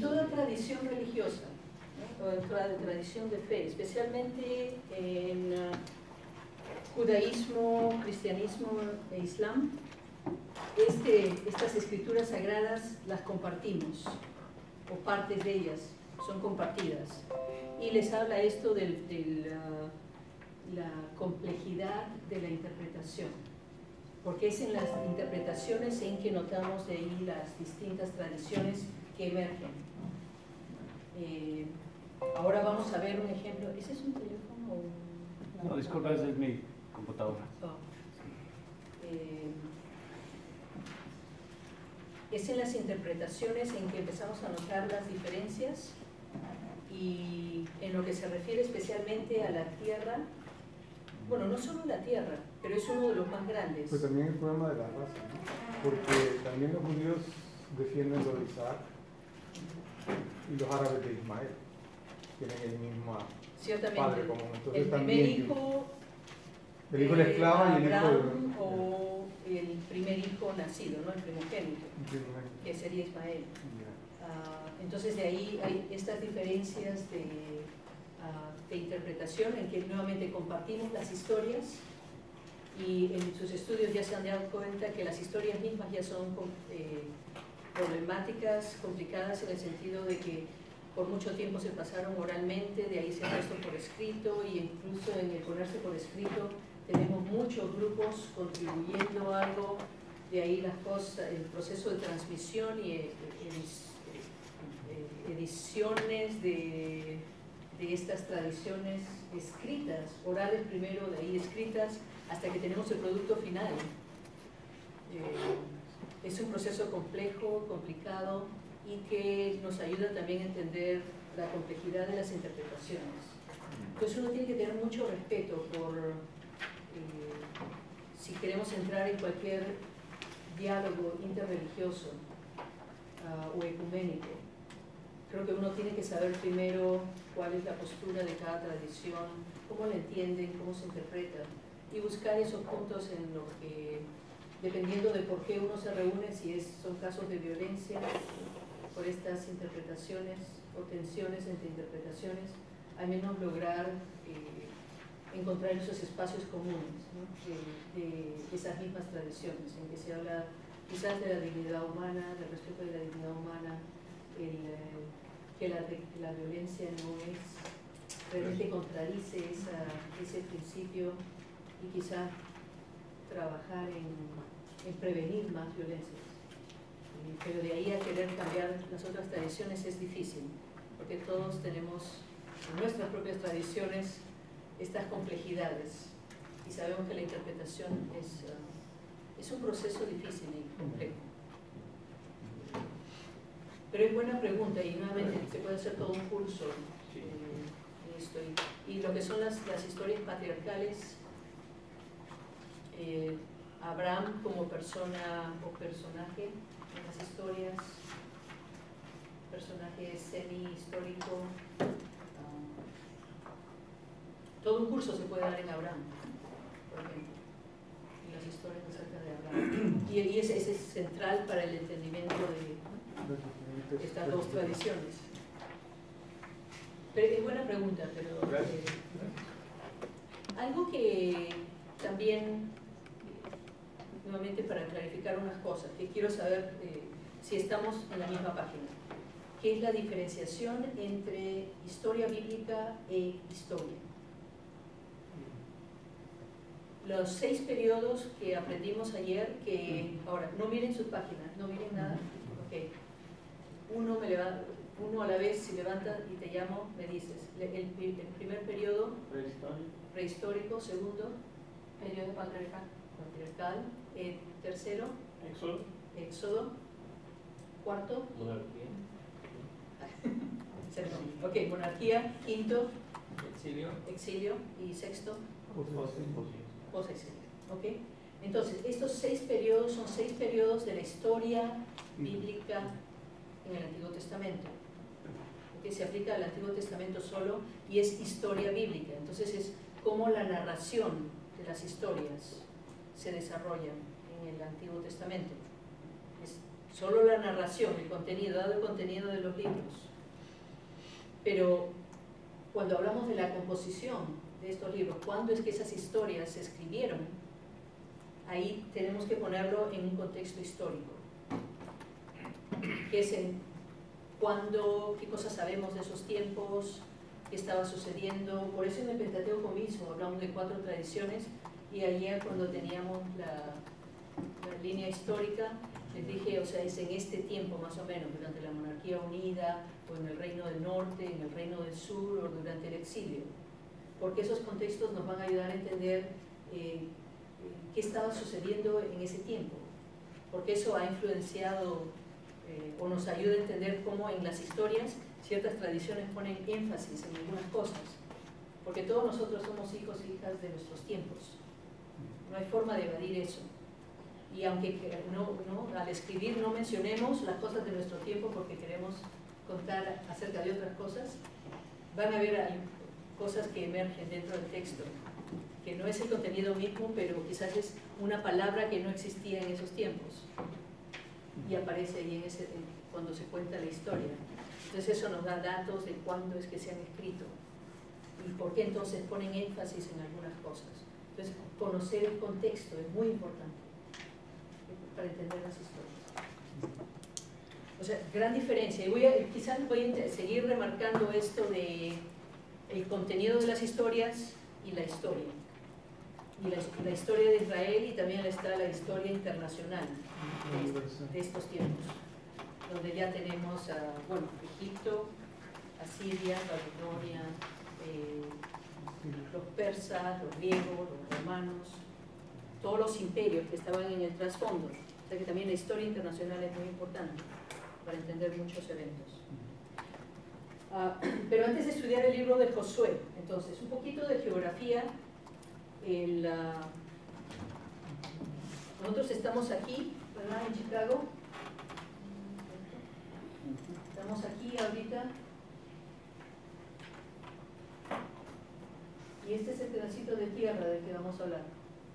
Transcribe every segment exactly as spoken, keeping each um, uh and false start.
toda tradición religiosa, ¿no? O en toda tradición de fe, especialmente en uh, judaísmo, cristianismo e islam, este, estas escrituras sagradas las compartimos, o partes de ellas son compartidas. Y les habla esto de uh, la complejidad de la interpretación, porque es en las interpretaciones en que notamos de ahí las distintas tradiciones que emergen. Eh, ahora vamos a ver un ejemplo. ¿Ese es un teléfono o un... No, disculpa, esa es mi computadora. Oh. Eh, es en las interpretaciones en que empezamos a notar las diferencias, y en lo que se refiere especialmente a la tierra. Bueno, no solo la tierra, pero es uno de los más grandes. Pues también el problema de la raza, ¿no? Porque también los judíos defienden lo de Isaac y los árabes de Ismael tienen el mismo padre común. Entonces, el primer también, hijo, el hijo de la esclava y el hijo Abraham, de... o el primer hijo nacido, ¿no? El primogénito, primogénito. que sería Ismael. Yeah. Uh, entonces de ahí hay estas diferencias de... de interpretación, en que nuevamente compartimos las historias, y en sus estudios ya se han dado cuenta que las historias mismas ya son eh, problemáticas, complicadas, en el sentido de que por mucho tiempo se pasaron oralmente, de ahí se ha puesto por escrito, y incluso en el ponerse por escrito tenemos muchos grupos contribuyendo a algo, de ahí las cosas, el proceso de transmisión y eh, eh, ediciones de de estas tradiciones escritas, orales primero, de ahí escritas, hasta que tenemos el producto final. Eh, es un proceso complejo, complicado, y que nos ayuda también a entender la complejidad de las interpretaciones. Entonces uno tiene que tener mucho respeto por, eh, si queremos entrar en cualquier diálogo interreligioso uh, o ecuménico. Creo que uno tiene que saber primero cuál es la postura de cada tradición, cómo la entienden, cómo se interpreta, y buscar esos puntos en los que, dependiendo de por qué uno se reúne, si es, son casos de violencia, por estas interpretaciones o tensiones entre interpretaciones, al menos lograr eh, encontrar esos espacios comunes, ¿no? de, de esas mismas tradiciones, en que se habla quizás de la dignidad humana, del respeto de la dignidad humana, el, eh, que la, la violencia no es, realmente contradice esa, ese principio, y quizá trabajar en, en prevenir más violencias. Eh, pero de ahí a querer cambiar las otras tradiciones es difícil, porque todos tenemos en nuestras propias tradiciones estas complejidades, y sabemos que la interpretación es, uh, es un proceso difícil y complejo. Pero es buena pregunta, y nuevamente se puede hacer todo un curso eh, en esto. Y, y lo que son las, las historias patriarcales, eh, Abraham como persona o personaje en las historias, personaje semi-histórico, um, todo un curso se puede dar en Abraham, por ejemplo, en las historias acerca de Abraham. Y, y ese, ese es central para el entendimiento de estas dos tradiciones. Pero es buena pregunta, pero eh, algo que también, nuevamente para clarificar unas cosas, que quiero saber eh, si estamos en la misma página, que es la diferenciación entre historia bíblica e historia. Los seis periodos que aprendimos ayer, que ahora no miren sus páginas, no miren nada, ok. Uno, me levanta, uno a la vez, si levantas y te llamo, me dices. El, el, el primer periodo prehistórico, prehistórico, segundo periodo patriarcal, patriarcal, el tercero éxodo, éxodo, cuarto monarquía, ok, monarquía, quinto exilio, exilio, y sexto posexilio. ¿Ok? Entonces, estos seis periodos son seis periodos de la historia bíblica en el Antiguo Testamento. ¿Okay? Se aplica al Antiguo Testamento solo, y es historia bíblica. Entonces es cómo la narración de las historias se desarrolla en el Antiguo Testamento. Es solo la narración, el contenido, dado el contenido de los libros. Pero cuando hablamos de la composición de estos libros, ¿cuándo es que esas historias se escribieron? Ahí tenemos que ponerlo en un contexto histórico, que es en cuándo, qué cosas sabemos de esos tiempos, qué estaba sucediendo. Por eso en el Pentateuco mismo hablamos de cuatro tradiciones, y ayer cuando teníamos la, la línea histórica, les dije, o sea, es en este tiempo más o menos, durante la monarquía unida, o en el reino del norte, en el reino del sur, o durante el exilio, porque esos contextos nos van a ayudar a entender eh, qué estaba sucediendo en ese tiempo, porque eso ha influenciado eh, o nos ayuda a entender cómo en las historias ciertas tradiciones ponen énfasis en algunas cosas, porque todos nosotros somos hijos e hijas de nuestros tiempos, no hay forma de evadir eso. Y aunque no, no, al escribir no mencionemos las cosas de nuestro tiempo porque queremos contar acerca de otras cosas, van a haber cosas que emergen dentro del texto, que no es el contenido mismo, pero quizás es una palabra que no existía en esos tiempos y aparece ahí en ese, en, cuando se cuenta la historia. Entonces eso nos da datos de cuándo es que se han escrito y por qué entonces ponen énfasis en algunas cosas. Entonces conocer el contexto es muy importante para entender las historias. O sea, gran diferencia. Y voy a, quizás voy a seguir remarcando esto de el contenido de las historias y la historia. Y la, la historia de Israel, y también está la historia internacional de, de estos tiempos, donde ya tenemos a, bueno, Egipto, Asiria, Babilonia, eh, los persas, los griegos, los romanos, todos los imperios que estaban en el trasfondo. O sea que también la historia internacional es muy importante para entender muchos eventos. Uh, pero antes de estudiar el libro de Josué, entonces, un poquito de geografía. El, uh, nosotros estamos aquí, ¿verdad? En Chicago. Estamos aquí ahorita. Y este es el pedacito de tierra del que vamos a hablar.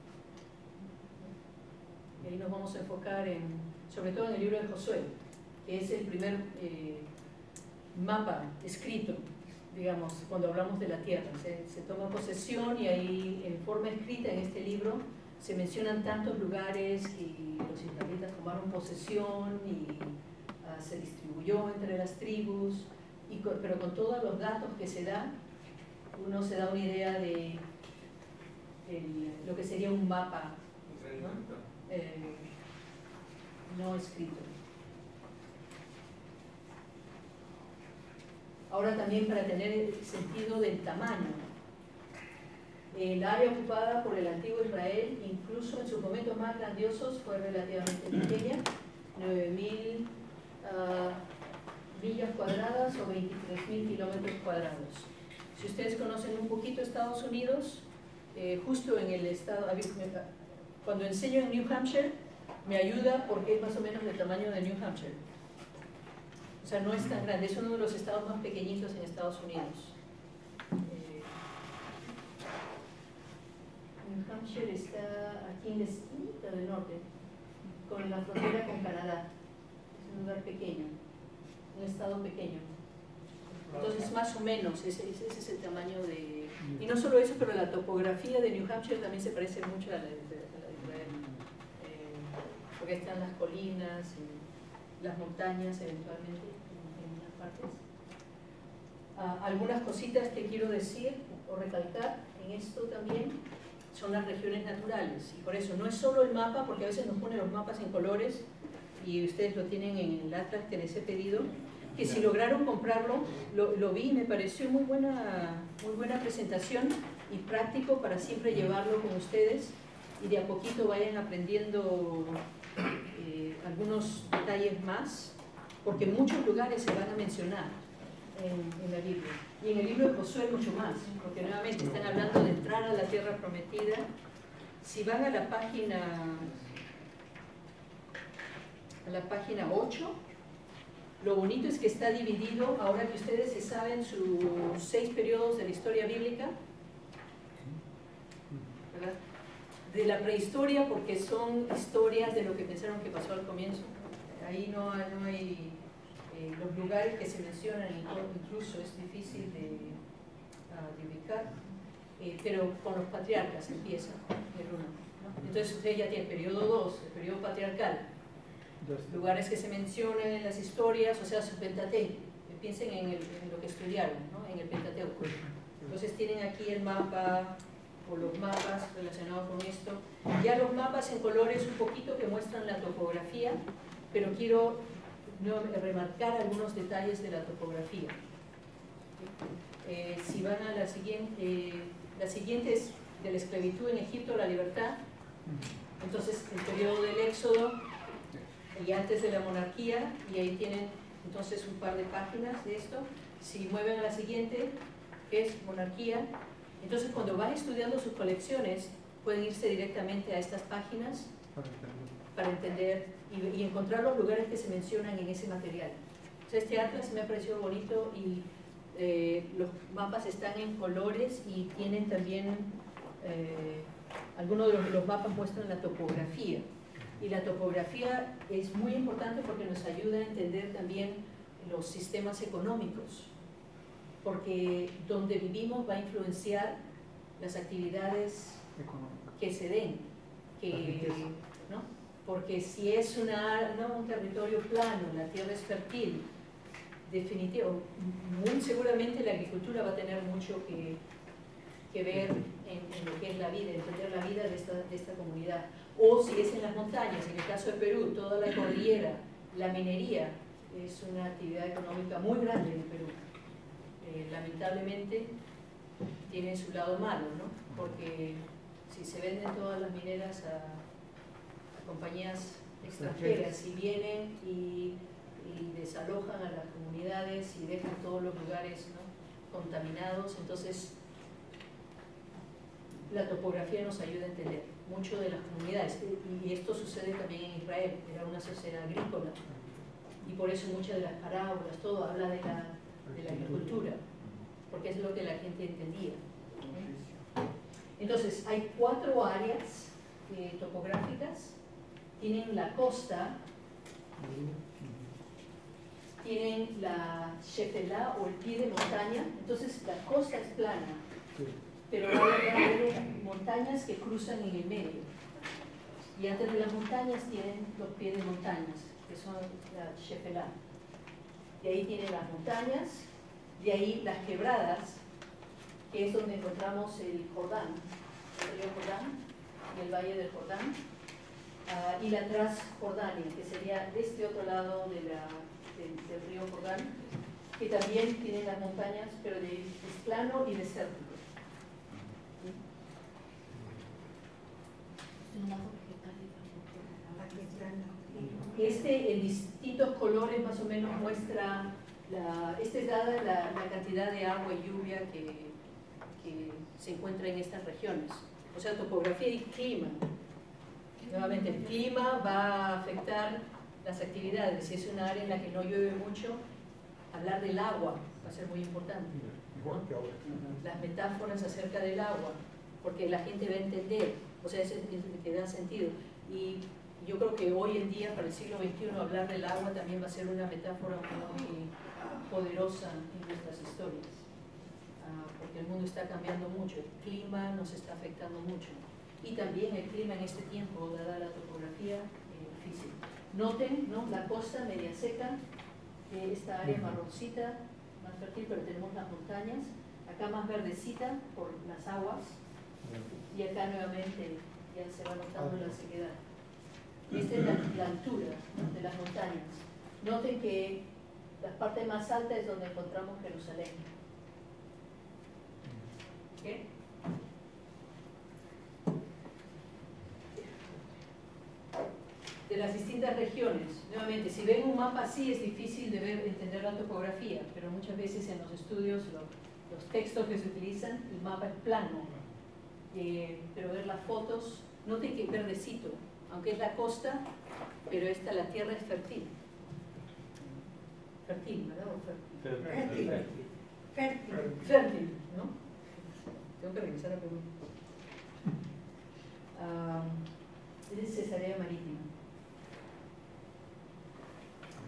Y ahí nos vamos a enfocar en, sobre todo en el libro de Josué, que es el primer eh, mapa escrito, digamos, cuando hablamos de la tierra. Se, se toma posesión y ahí en forma escrita en este libro se mencionan tantos lugares y los israelitas tomaron posesión y uh, se distribuyó entre las tribus, y con, pero con todos los datos que se da, uno se da una idea de el, lo que sería un mapa, ¿no? Eh, no escrito. Ahora también para tener el sentido del tamaño. El área ocupada por el antiguo Israel, incluso en sus momentos más grandiosos, fue relativamente pequeña, nueve mil uh, millas cuadradas o veintitrés mil kilómetros cuadrados. Si ustedes conocen un poquito Estados Unidos, eh, justo en el estado, cuando enseño en New Hampshire, me ayuda porque es más o menos del tamaño de New Hampshire. O sea, no es tan grande, es uno de los estados más pequeñitos en Estados Unidos. Eh, New Hampshire está aquí en la esquina del norte, con la frontera con Canadá. Es un lugar pequeño, un estado pequeño. Entonces, más o menos, ese, ese es el tamaño de... Y no solo eso, pero la topografía de New Hampshire también se parece mucho a la de, a la de Israel. Eh, porque están las colinas, y las montañas eventualmente en, en unas partes. Ah, algunas cositas que quiero decir o recalcar en esto también son las regiones naturales. Y por eso no es solo el mapa, porque a veces nos ponen los mapas en colores y ustedes lo tienen en el atlas que les he pedido, que si lograron comprarlo, lo, lo vi y me pareció muy buena, muy buena presentación y práctico para siempre llevarlo con ustedes y de a poquito vayan aprendiendo eh, algunos detalles más, porque muchos lugares se van a mencionar en, en la Biblia. Y en el libro de Josué mucho más, porque nuevamente están hablando de entrar a la tierra prometida. Si van a la página, a la página ocho, lo bonito es que está dividido, ahora que ustedes se saben sus seis periodos de la historia bíblica, ¿verdad? De la prehistoria, porque son historias de lo que pensaron que pasó al comienzo, ahí no, no hay eh, los lugares que se mencionan, incluso es difícil de, uh, de ubicar, eh, pero con los patriarcas empieza el uno, ¿no? Entonces usted ya tiene el periodo dos, el periodo patriarcal, lugares que se mencionan en las historias, o sea, su Pentateuco. Piensen en, el, en lo que estudiaron, ¿no? En el Pentateuco. Entonces tienen aquí el mapa o los mapas relacionados con esto. Ya los mapas en colores un poquito que muestran la topografía, pero quiero no, remarcar algunos detalles de la topografía. Eh, si van a la siguiente, eh, la siguiente es de la esclavitud en Egipto a la libertad. Entonces el periodo del Éxodo y antes de la monarquía, y ahí tienen entonces un par de páginas de esto. Si mueven a la siguiente, es monarquía. Entonces cuando van estudiando sus colecciones, pueden irse directamente a estas páginas para entender y, y encontrar los lugares que se mencionan en ese material. O sea, este atlas me ha parecido bonito y eh, los mapas están en colores y tienen también, eh, algunos de los, los mapas muestran la topografía. Y la topografía es muy importante porque nos ayuda a entender también los sistemas económicos, porque donde vivimos va a influenciar las actividades que se den, que, ¿no? Porque si es una, ¿no? un territorio plano, la tierra es fértil, definitivo, muy seguramente la agricultura va a tener mucho que, que ver en, en lo que es la vida, entender la vida de esta, de esta comunidad. O si es en las montañas, en el caso de Perú, toda la cordillera, la minería es una actividad económica muy grande en Perú. Eh, lamentablemente tiene su lado malo, ¿no? Porque si se venden todas las mineras a, a compañías extranjeras y vienen y, y desalojan a las comunidades y dejan todos los lugares, ¿no? contaminados, entonces la topografía nos ayuda a entender mucho de las comunidades, y esto sucede también en Israel, era una sociedad agrícola, y por eso muchas de las parábolas, todo habla de la, de la agricultura, porque es lo que la gente entendía. Entonces, hay cuatro áreas eh, topográficas, tienen la costa, tienen la Shefelá o el pie de montaña, entonces la costa es plana, pero va a haber montañas que cruzan en el medio. Y antes de las montañas tienen los pies de montañas, que son la Shefelá. De ahí tienen las montañas, de ahí las quebradas, que es donde encontramos el Jordán, el río Jordán y el valle del Jordán, uh, y la Transjordania, que sería de este otro lado de la, de, del río Jordán, que también tiene las montañas, pero de, es plano y desértico. Este en distintos colores más o menos muestra, la, este es dada la, la cantidad de agua y lluvia que, que se encuentra en estas regiones. O sea, topografía y clima. Nuevamente, el clima va a afectar las actividades. Si es una área en la que no llueve mucho, hablar del agua va a ser muy importante, ¿no? Las metáforas acerca del agua, porque la gente va a entender, o sea, es el que da sentido. Y yo creo que hoy en día, para el siglo veintiuno, hablar del agua también va a ser una metáfora muy poderosa en nuestras historias, uh, porque el mundo está cambiando mucho, el clima nos está afectando mucho, y también el clima en este tiempo, dada la topografía, eh, difícil. Noten, ¿no? La costa media seca, eh, esta área marroncita, más fértil, pero tenemos las montañas, acá más verdecita por las aguas, y acá nuevamente ya se va notando la sequedad. Esta es la, la altura, ¿no? de las montañas. Noten que la parte más alta es donde encontramos Jerusalén. ¿Okay? De las distintas regiones. Nuevamente, si ven un mapa así es difícil de ver, entender la topografía, pero muchas veces en los estudios, lo, los textos que se utilizan, el mapa es plano. Eh, pero ver las fotos, noten que es verdecito, aunque es la costa, pero esta, la tierra es fértil. Fértil, ¿verdad? ¿O fértil? Fértil. Fértil. Fértil, ¿no? Tengo que revisar la pregunta. Uh, es Cesarea Marítima.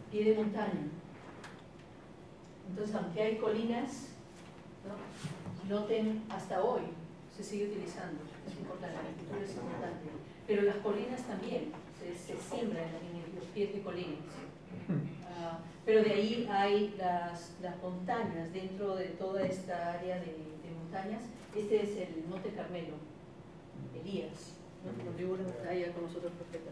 pie de montaña. Entonces, aunque hay colinas, ¿no? Noten, hasta hoy se sigue utilizando, es importante, la agricultura es importante, pero las colinas también, se, se siembra en, en los pies de colinas. Uh, pero de ahí hay las, las montañas, dentro de toda esta área de, de montañas. Este es el Monte Carmelo, Elías, ¿no? Donde hubo una batalla con los otros profetas.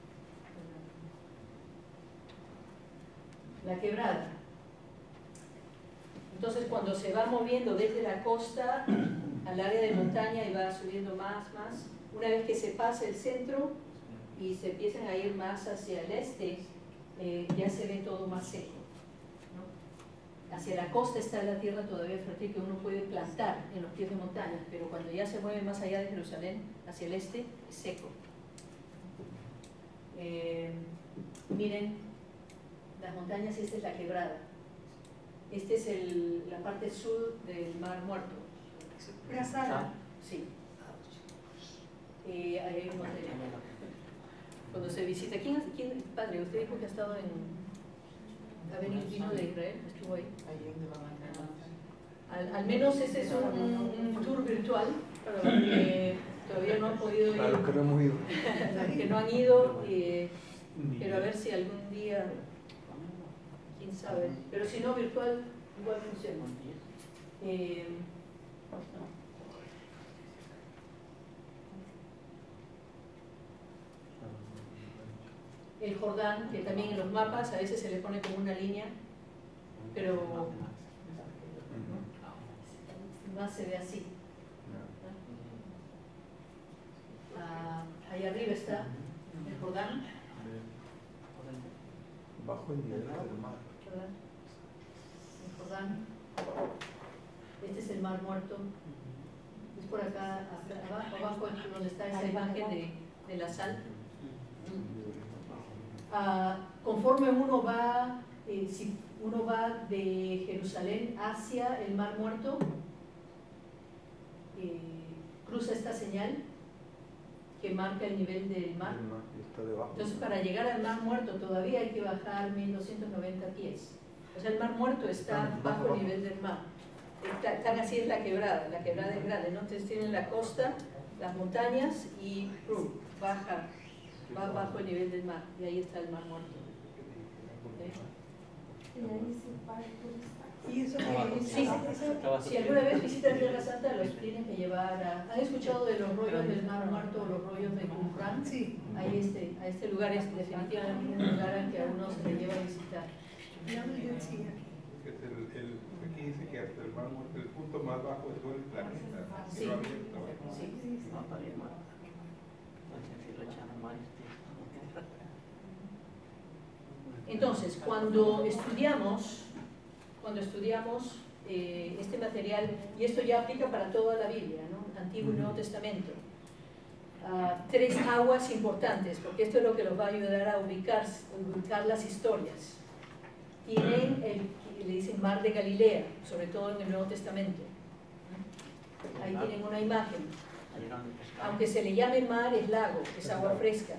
La quebrada. Entonces, cuando se va moviendo desde la costa al área de montaña y va subiendo más, más, una vez que se pasa el centro y se empiezan a ir más hacia el este, eh, ya se ve todo más seco, ¿no? Hacia la costa está la tierra todavía fértil que uno puede plantar en los pies de montaña, pero cuando ya se mueve más allá de Jerusalén, hacia el este, es seco. Eh, miren, las montañas, esta es la quebrada. Esta es el, la parte sur del Mar Muerto. ¿Una sala? Sí. Eh, ahí hay un hotel. Cuando se visita, ¿quién, quién, padre, usted dijo que ha estado en, ha venido, vino de Israel, estuvo ahí? Al, al menos ese es un, un tour virtual para los que todavía no han podido ir. Para los que no hemos ido. Los que no han ido, eh, pero a ver si algún día, quién sabe, pero si no virtual, igual funciona. Eh, el Jordán, que también en los mapas a veces se le pone como una línea, pero más se ve así. Ah, ahí arriba está el Jordán. Bajo el nivel del mar. ¿Verdad? El Jordán. Este es el Mar Muerto. Es por acá, acá abajo, abajo donde está esa imagen de, de la sal. Uh, conforme uno va, eh, si uno va de Jerusalén hacia el Mar Muerto, eh, cruza esta señal que marca el nivel del mar. Entonces, para llegar al Mar Muerto todavía hay que bajar mil doscientos noventa pies. O sea, el Mar Muerto está bajo el nivel del mar. Está, tan así es la quebrada, la quebrada es grande, ¿no? Entonces tienen la costa, las montañas y uh, baja. Va bajo el nivel del mar y ahí está el Mar Muerto. ¿Okay? ¿Y eso qué es? Sí, si alguna vez visitan Tierra Santa, los tienen que llevar a... ¿Han escuchado de los rollos del Mar Muerto o los rollos de Qumran? Sí. Ahí este, a este lugar es definitivamente un lugar al que a uno se le lleva a visitar. Ya me decía. Es el, el, aquí dice que hasta el Mar Muerto, el punto más bajo de todo el planeta. Sí. Cielo abierto. Sí. Entonces, cuando estudiamos, cuando estudiamos eh, este material, y esto ya aplica para toda la Biblia, ¿no? Antiguo y Nuevo Testamento, uh, tres aguas importantes, porque esto es lo que los va a ayudar a ubicar, ubicar las historias. Tienen el, le dicen Mar de Galilea, sobre todo en el Nuevo Testamento. Ahí tienen una imagen. Aunque se le llame mar, es lago, es agua fresca.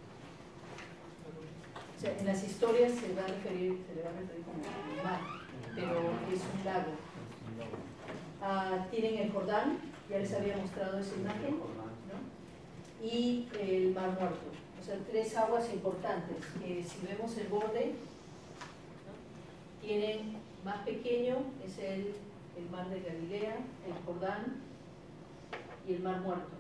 O sea, en las historias se, va a referir, se le va a referir como mar, pero es un lago. Ah, tienen el Jordán, ya les había mostrado esa imagen, ¿no? Y el Mar Muerto. O sea, tres aguas importantes, que si vemos el borde, ¿no? Tienen más pequeño, es el, el Mar de Galilea, el Jordán y el Mar Muerto.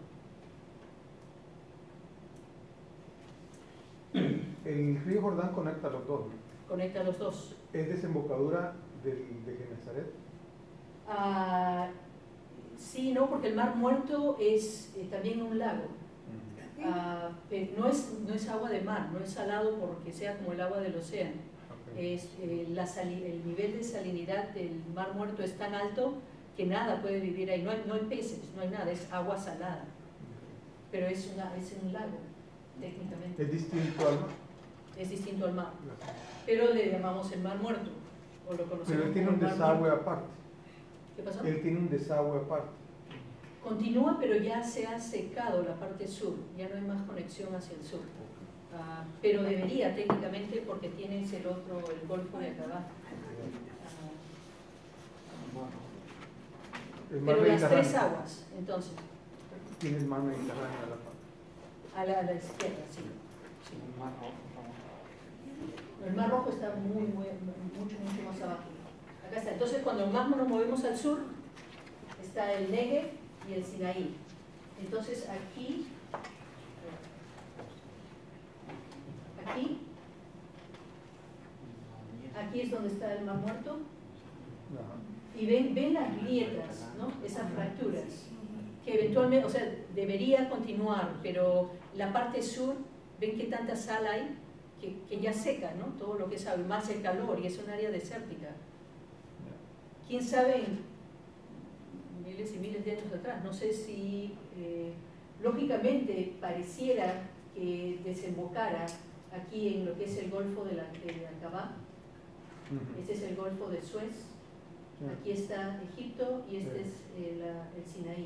El río Jordán conecta los dos. Conecta los dos. ¿Es desembocadura del, de Genesaret? Ah, sí, no, porque el Mar Muerto es eh, también un lago. Ah, eh, no, es, no es agua de mar, no es salado porque sea como el agua del océano. Okay. Es, eh, la sali el nivel de salinidad del Mar Muerto es tan alto que nada puede vivir ahí. No hay, no hay peces, no hay nada, es agua salada. Pero es, una, es un lago, técnicamente. ¿Es distinto al mar? Es distinto al mar. Pero le llamamos el Mar Muerto. O lo conocemos Pero él tiene como un el Mar desagüe Muerto. aparte. ¿Qué pasó? Él tiene un desagüe aparte. Continúa, pero ya se ha secado la parte sur, ya no hay más conexión hacia el sur. Ah, pero debería técnicamente porque tienes el otro, el Golfo de Aqaba. El mar Pero las Mediterráneo. tres aguas, entonces, Tiene el mar Mediterráneo a la par. a la, a la izquierda, sí. sí. El Mar Rojo está muy, muy, mucho, mucho más abajo. Acá está. Entonces, cuando más nos movemos al sur, está el Negev y el Sinaí. Entonces, aquí, aquí, aquí es donde está el Mar Muerto. Ajá. Y ven, ven las grietas, ¿no? Esas fracturas, que eventualmente, o sea, debería continuar, pero la parte sur, ven que tanta sal hay, que, que ya seca, ¿no? Todo lo que es más el calor, y es un área desértica. ¿Quién sabe en miles y miles de años atrás? No sé si, eh, lógicamente, pareciera que desembocara aquí en lo que es el Golfo de, la, de Aqaba. Este es el Golfo de Suez. Aquí está Egipto y este es eh, la, el Sinaí.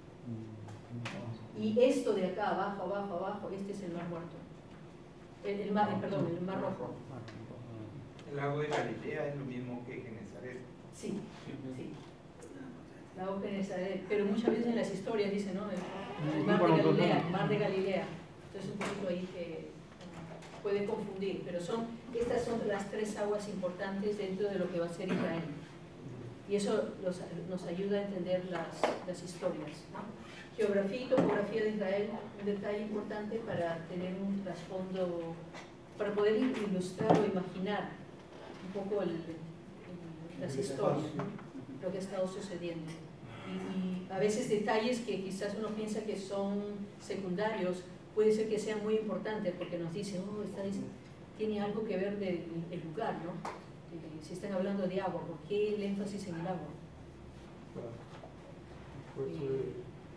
Y esto de acá, abajo, abajo, abajo, este es el Mar Muerto. El, el mar, eh, perdón, el Mar Rojo. El lago de Galilea es lo mismo que Genesaret. Sí, sí. Lago Genesaret. Pero muchas veces en las historias dicen, ¿no? El, el Mar de Galilea, el Mar de Galilea. Entonces un poquito ahí que uh, puede confundir. Pero son, estas son las tres aguas importantes dentro de lo que va a ser Israel. Y eso los, nos ayuda a entender las, las historias, ¿no? Geografía y topografía de Israel, un detalle importante para tener un trasfondo, para poder ilustrar o imaginar un poco el, el, las historias, ¿no? Lo que ha estado sucediendo. Y, y a veces detalles que quizás uno piensa que son secundarios, puede ser que sean muy importantes porque nos dicen, oh, esta es, tiene algo que ver del el lugar, ¿no? Si están hablando de agua, ¿por qué el énfasis en el agua? Claro. Pues, eh,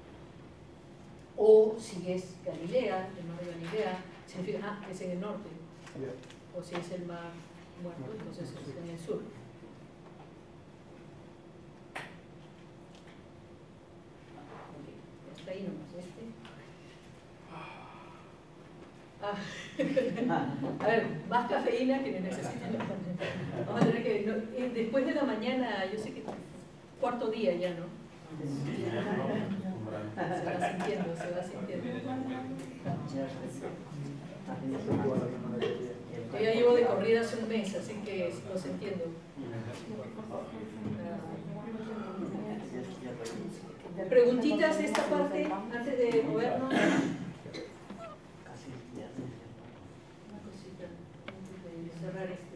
o si es Galilea, el mar de Galilea, significa, ah, es en el norte. yeah. O si es el mar muerto, entonces es en el sur. Okay. Hasta ahí nomás, este. Ah. A ver, más cafeína que necesiten. Vamos a tener que, no, eh, después de la mañana, yo sé que cuarto día ya, ¿no? Se va sintiendo, se va sintiendo. Yo ya llevo de corrida hace un mes, así que los entiendo. Preguntitas de esta parte, antes de movernos. Cerrar este.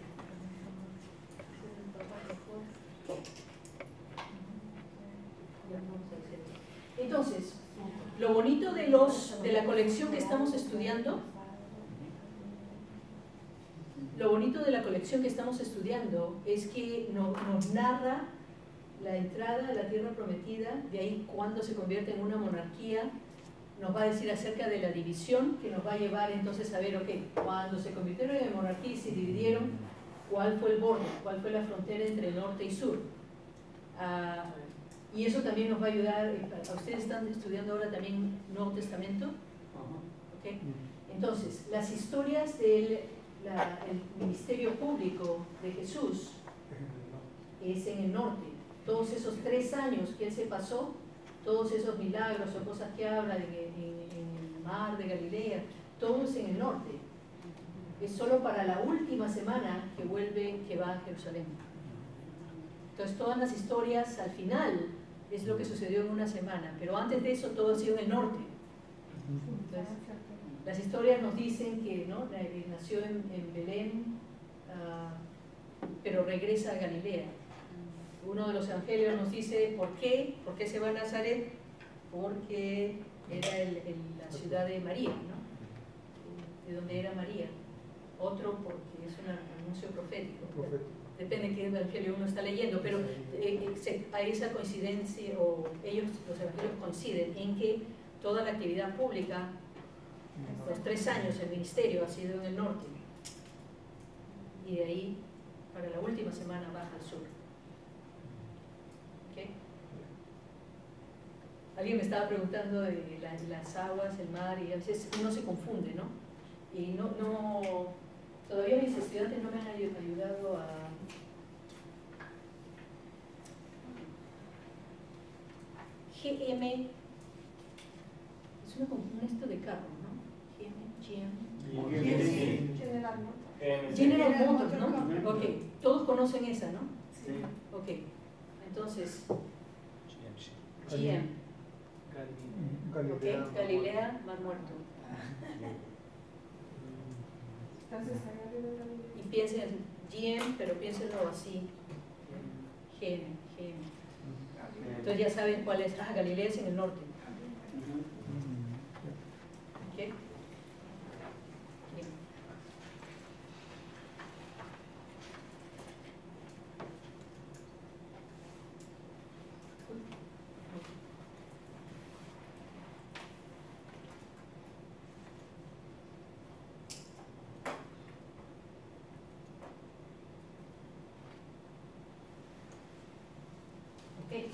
Entonces, lo bonito de, los, de la colección que estamos estudiando, lo bonito de la colección que estamos estudiando es que nos, nos narra la entrada a la tierra prometida, de ahí cuando se convierte en una monarquía, nos va a decir acerca de la división que nos va a llevar entonces a ver, ok, cuando se convirtieron en monarquía y se dividieron, ¿cuál fue el borde? ¿Cuál fue la frontera entre norte y sur? Uh, y eso también nos va a ayudar, a ustedes están estudiando ahora también Nuevo Testamento, ¿okay? Entonces, las historias del la, el ministerio público de Jesús es en el norte. Todos esos tres años que él se pasó, todos esos milagros o cosas que habla en, en, en el mar de Galilea, todo es en el norte. Es solo para la última semana que vuelve, que va a Jerusalén. Entonces todas las historias al final es lo que sucedió en una semana, pero antes de eso todo ha sido en el norte. Entonces, las historias nos dicen que ¿no? nació en, en Belén, uh, pero regresa a Galilea. Uno de los evangelios nos dice ¿por qué? ¿Por qué se va a Nazaret? Porque era el, el, la ciudad de María, ¿no? De donde era María. Otro porque es un anuncio profético. Depende de qué evangelio uno está leyendo, pero eh, se, hay esa coincidencia, o ellos, los evangelios coinciden en que toda la actividad pública, los tres años el ministerio ha sido en el norte, y de ahí para la última semana baja al sur. ¿Okay? Alguien me estaba preguntando de la, las aguas, el mar, y a veces uno se confunde, ¿no? y no, no, todavía mis estudiantes no me han ayudado a... G M es una, un esto de carro, ¿no? G M, G M. General, ¿no? General Motors, ¿no? Ok, todos conocen esa, ¿no? Sí. Ok, entonces, G M, ok, Galilea. Galilea, Mar Muerto. Entonces, ahí arriba de Galilea. Y piensen en G M, pero piénsenlo así, G M, G M. Entonces ya saben cuál es. Ah, Galilea es en el norte. ¿Ok? Bien. Ok.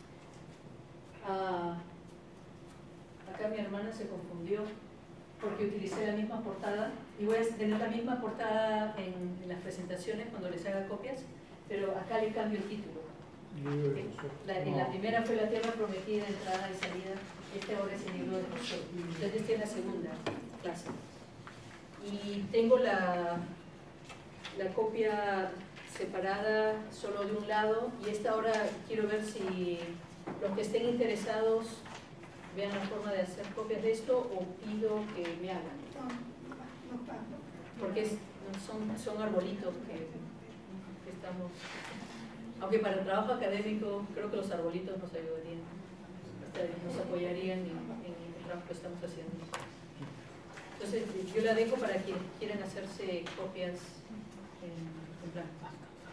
Ah, acá mi hermana se confundió porque utilicé la misma portada y voy a tener la misma portada en, en las presentaciones cuando les haga copias, pero acá le cambio el título. La, en la primera fue la tierra prometida, entrada y salida. Este ahora es el libro de Josué. Entonces esta es la segunda clase. Y tengo la, la copia separada solo de un lado, y esta ahora quiero ver si los que estén interesados vean la forma de hacer copias de esto o pido que me hagan. No, no, no. Porque es, son, son arbolitos que, que estamos... Aunque para el trabajo académico creo que los arbolitos nos ayudarían, nos apoyarían en, en el trabajo que estamos haciendo. Entonces yo la dejo para quienes quieren hacerse copias en, en blanco.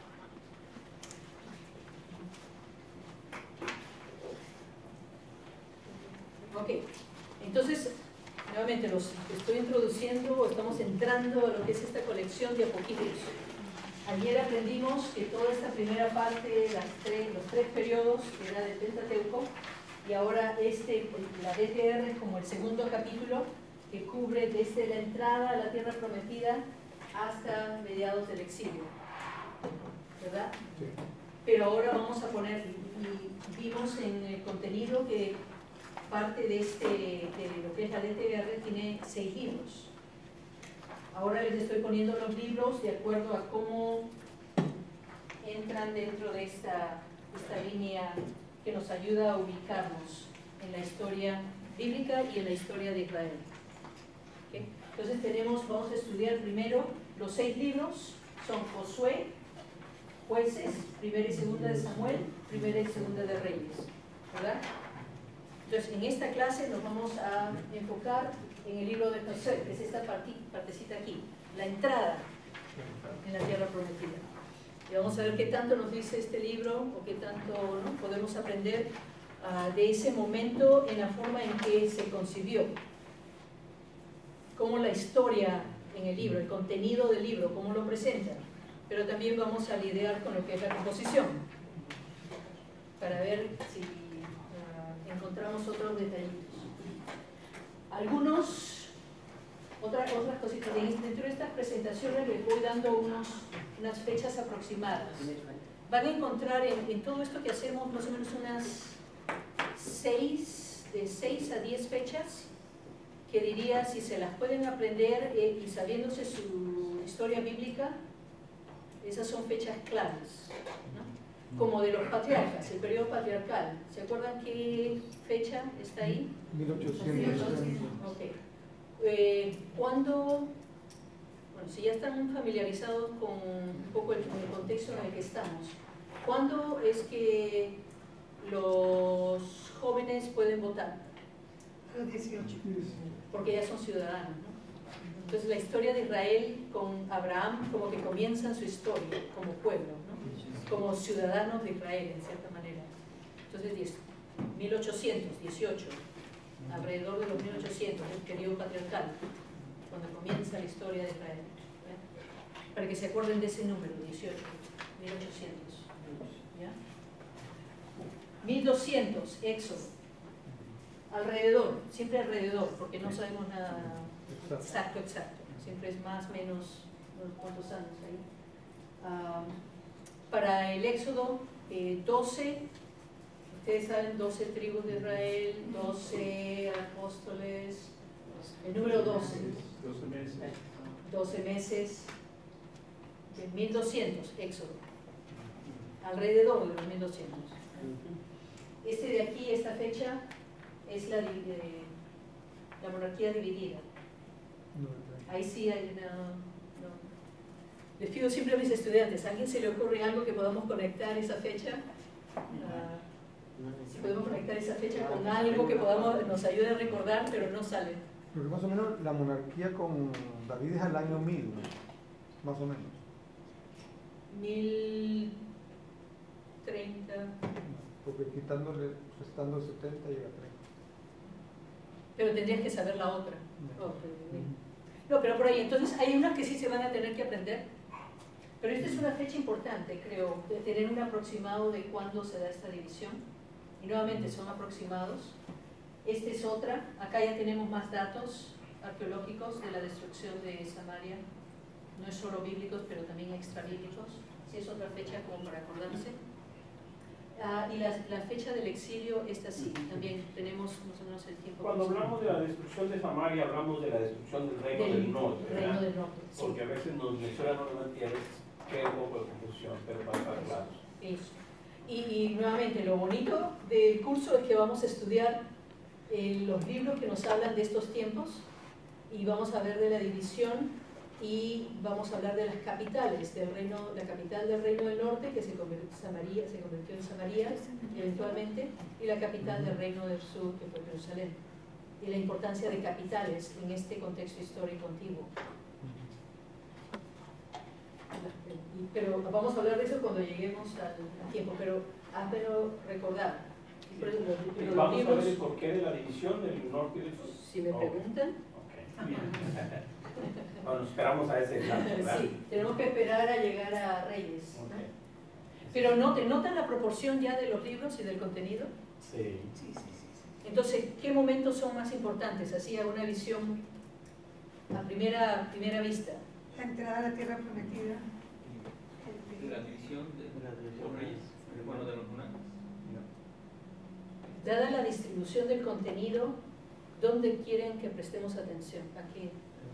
Ok, entonces nuevamente los estoy introduciendo o estamos entrando a lo que es esta colección de Apocalipsis. Ayer aprendimos que toda esta primera parte, las tres, los tres periodos, era del Pentateuco, y ahora este, la D T R es como el segundo capítulo que cubre desde la entrada a la tierra prometida hasta mediados del exilio, ¿verdad? Sí. Pero ahora vamos a poner, y vimos en el contenido que parte de, este, de lo que es la D T R tiene seis libros. Ahora les estoy poniendo los libros de acuerdo a cómo entran dentro de esta, esta línea que nos ayuda a ubicarnos en la historia bíblica y en la historia de Israel. ¿Okay? Entonces tenemos, vamos a estudiar primero los seis libros, son Josué, Jueces, Primera y Segunda de Samuel, Primera y Segunda de Reyes, ¿verdad? Entonces en esta clase nos vamos a enfocar en el libro de Josué, que es esta partecita aquí, la entrada en la tierra prometida. Y vamos a ver qué tanto nos dice este libro o qué tanto, ¿no?, podemos aprender uh, de ese momento en la forma en que se concibió. Cómo la historia en el libro, el contenido del libro, cómo lo presenta. Pero también vamos a lidiar con lo que es la composición, para ver si uh, encontramos otros detallitos. Algunos, otras, otras cositas. Dentro de estas presentaciones les voy dando unos, unas fechas aproximadas. Van a encontrar en, en todo esto que hacemos más o menos unas seis, de seis a diez fechas, que diría, si se las pueden aprender eh, y sabiéndose su historia bíblica, esas son fechas claves, ¿no? Como de los patriarcas, el periodo patriarcal. ¿Se acuerdan qué fecha está ahí? mil ochocientos. Ok. Eh, ¿Cuándo? Bueno, si ya están familiarizados con un poco el, el contexto en el que estamos, ¿cuándo es que los jóvenes pueden votar? A los dieciocho. Porque ya son ciudadanos, ¿no? Entonces la historia de Israel con Abraham como que comienza su historia como pueblo, ¿no?, como ciudadanos de Israel en cierta manera. Entonces mil ochocientos dieciocho, alrededor de los mil ochocientos, el periodo patriarcal, cuando comienza la historia de Israel, ¿eh? Para que se acuerden de ese número, dieciocho, mil ochocientos, ¿ya? mil doscientos, Éxodo, alrededor, siempre alrededor, porque no sabemos nada exacto, exacto. siempre es más, menos, unos cuantos años ahí. Ah, para el Éxodo, eh, doce, ustedes saben, doce tribus de Israel, doce apóstoles, el número doce, doce meses. doce meses, de mil doscientos, Éxodo, alrededor de los mil doscientos. Este de aquí, esta fecha, es la, de, la monarquía dividida. Ahí sí hay una... No. Les pido siempre a mis estudiantes, ¿a alguien se le ocurre algo que podamos conectar esa fecha? Uh, si podemos conectar esa fecha con algo que podamos, nos ayude a recordar, pero no sale. Porque más o menos la monarquía con David es al año mil, ¿no? Más o menos. Mil treinta. Porque quitándole, restando setenta llega a treinta. Pero tendrías que saber la otra. No. Oh, pero, no, pero por ahí, entonces hay unas que sí se van a tener que aprender. Pero esta es una fecha importante, creo, de tener un aproximado de cuándo se da esta división. Y nuevamente son aproximados. Esta es otra, acá ya tenemos más datos arqueológicos de la destrucción de Samaria. No es solo bíblicos, pero también extrabíblicos. Sí, es otra fecha como para acordarse. Ah, y la, la fecha del exilio, esta sí, también tenemos más o menos el tiempo. Cuando hablamos de la destrucción de Samaria, hablamos de la destrucción del reino del, del norte, ¿verdad? Reino del norte, sí. Porque a veces nos mencionan nuevamente y a veces queda un poco de confusión, pero para estar claros. Eso. Y, y nuevamente, lo bonito del curso es que vamos a estudiar eh, los libros que nos hablan de estos tiempos y vamos a ver de la división y vamos a hablar de las capitales del reino, la capital del reino del norte que se convirtió, Samaria, se convirtió en Samaria eventualmente, y la capital del reino del sur que fue Jerusalén, y la importancia de capitales en este contexto histórico antiguo. Pero vamos a hablar de eso cuando lleguemos al tiempo, pero házmelo recordar. Pero los, pero Vamos libros, a ver el porqué de la división del norte y del sur. si me preguntan. Okay. Bueno, esperamos a ese lado, ¿verdad? Sí, tenemos que esperar a llegar a Reyes, ¿no? Okay. Pero noten, ¿notan la proporción ya de los libros y del contenido? Sí. Sí, sí, sí, sí. Entonces, ¿qué momentos son más importantes? Así a una visión a primera, primera vista. La entrada a la tierra prometida. La división de los reyes, bueno, de los monados. Dada la distribución del contenido, ¿dónde quieren que prestemos atención? Aquí.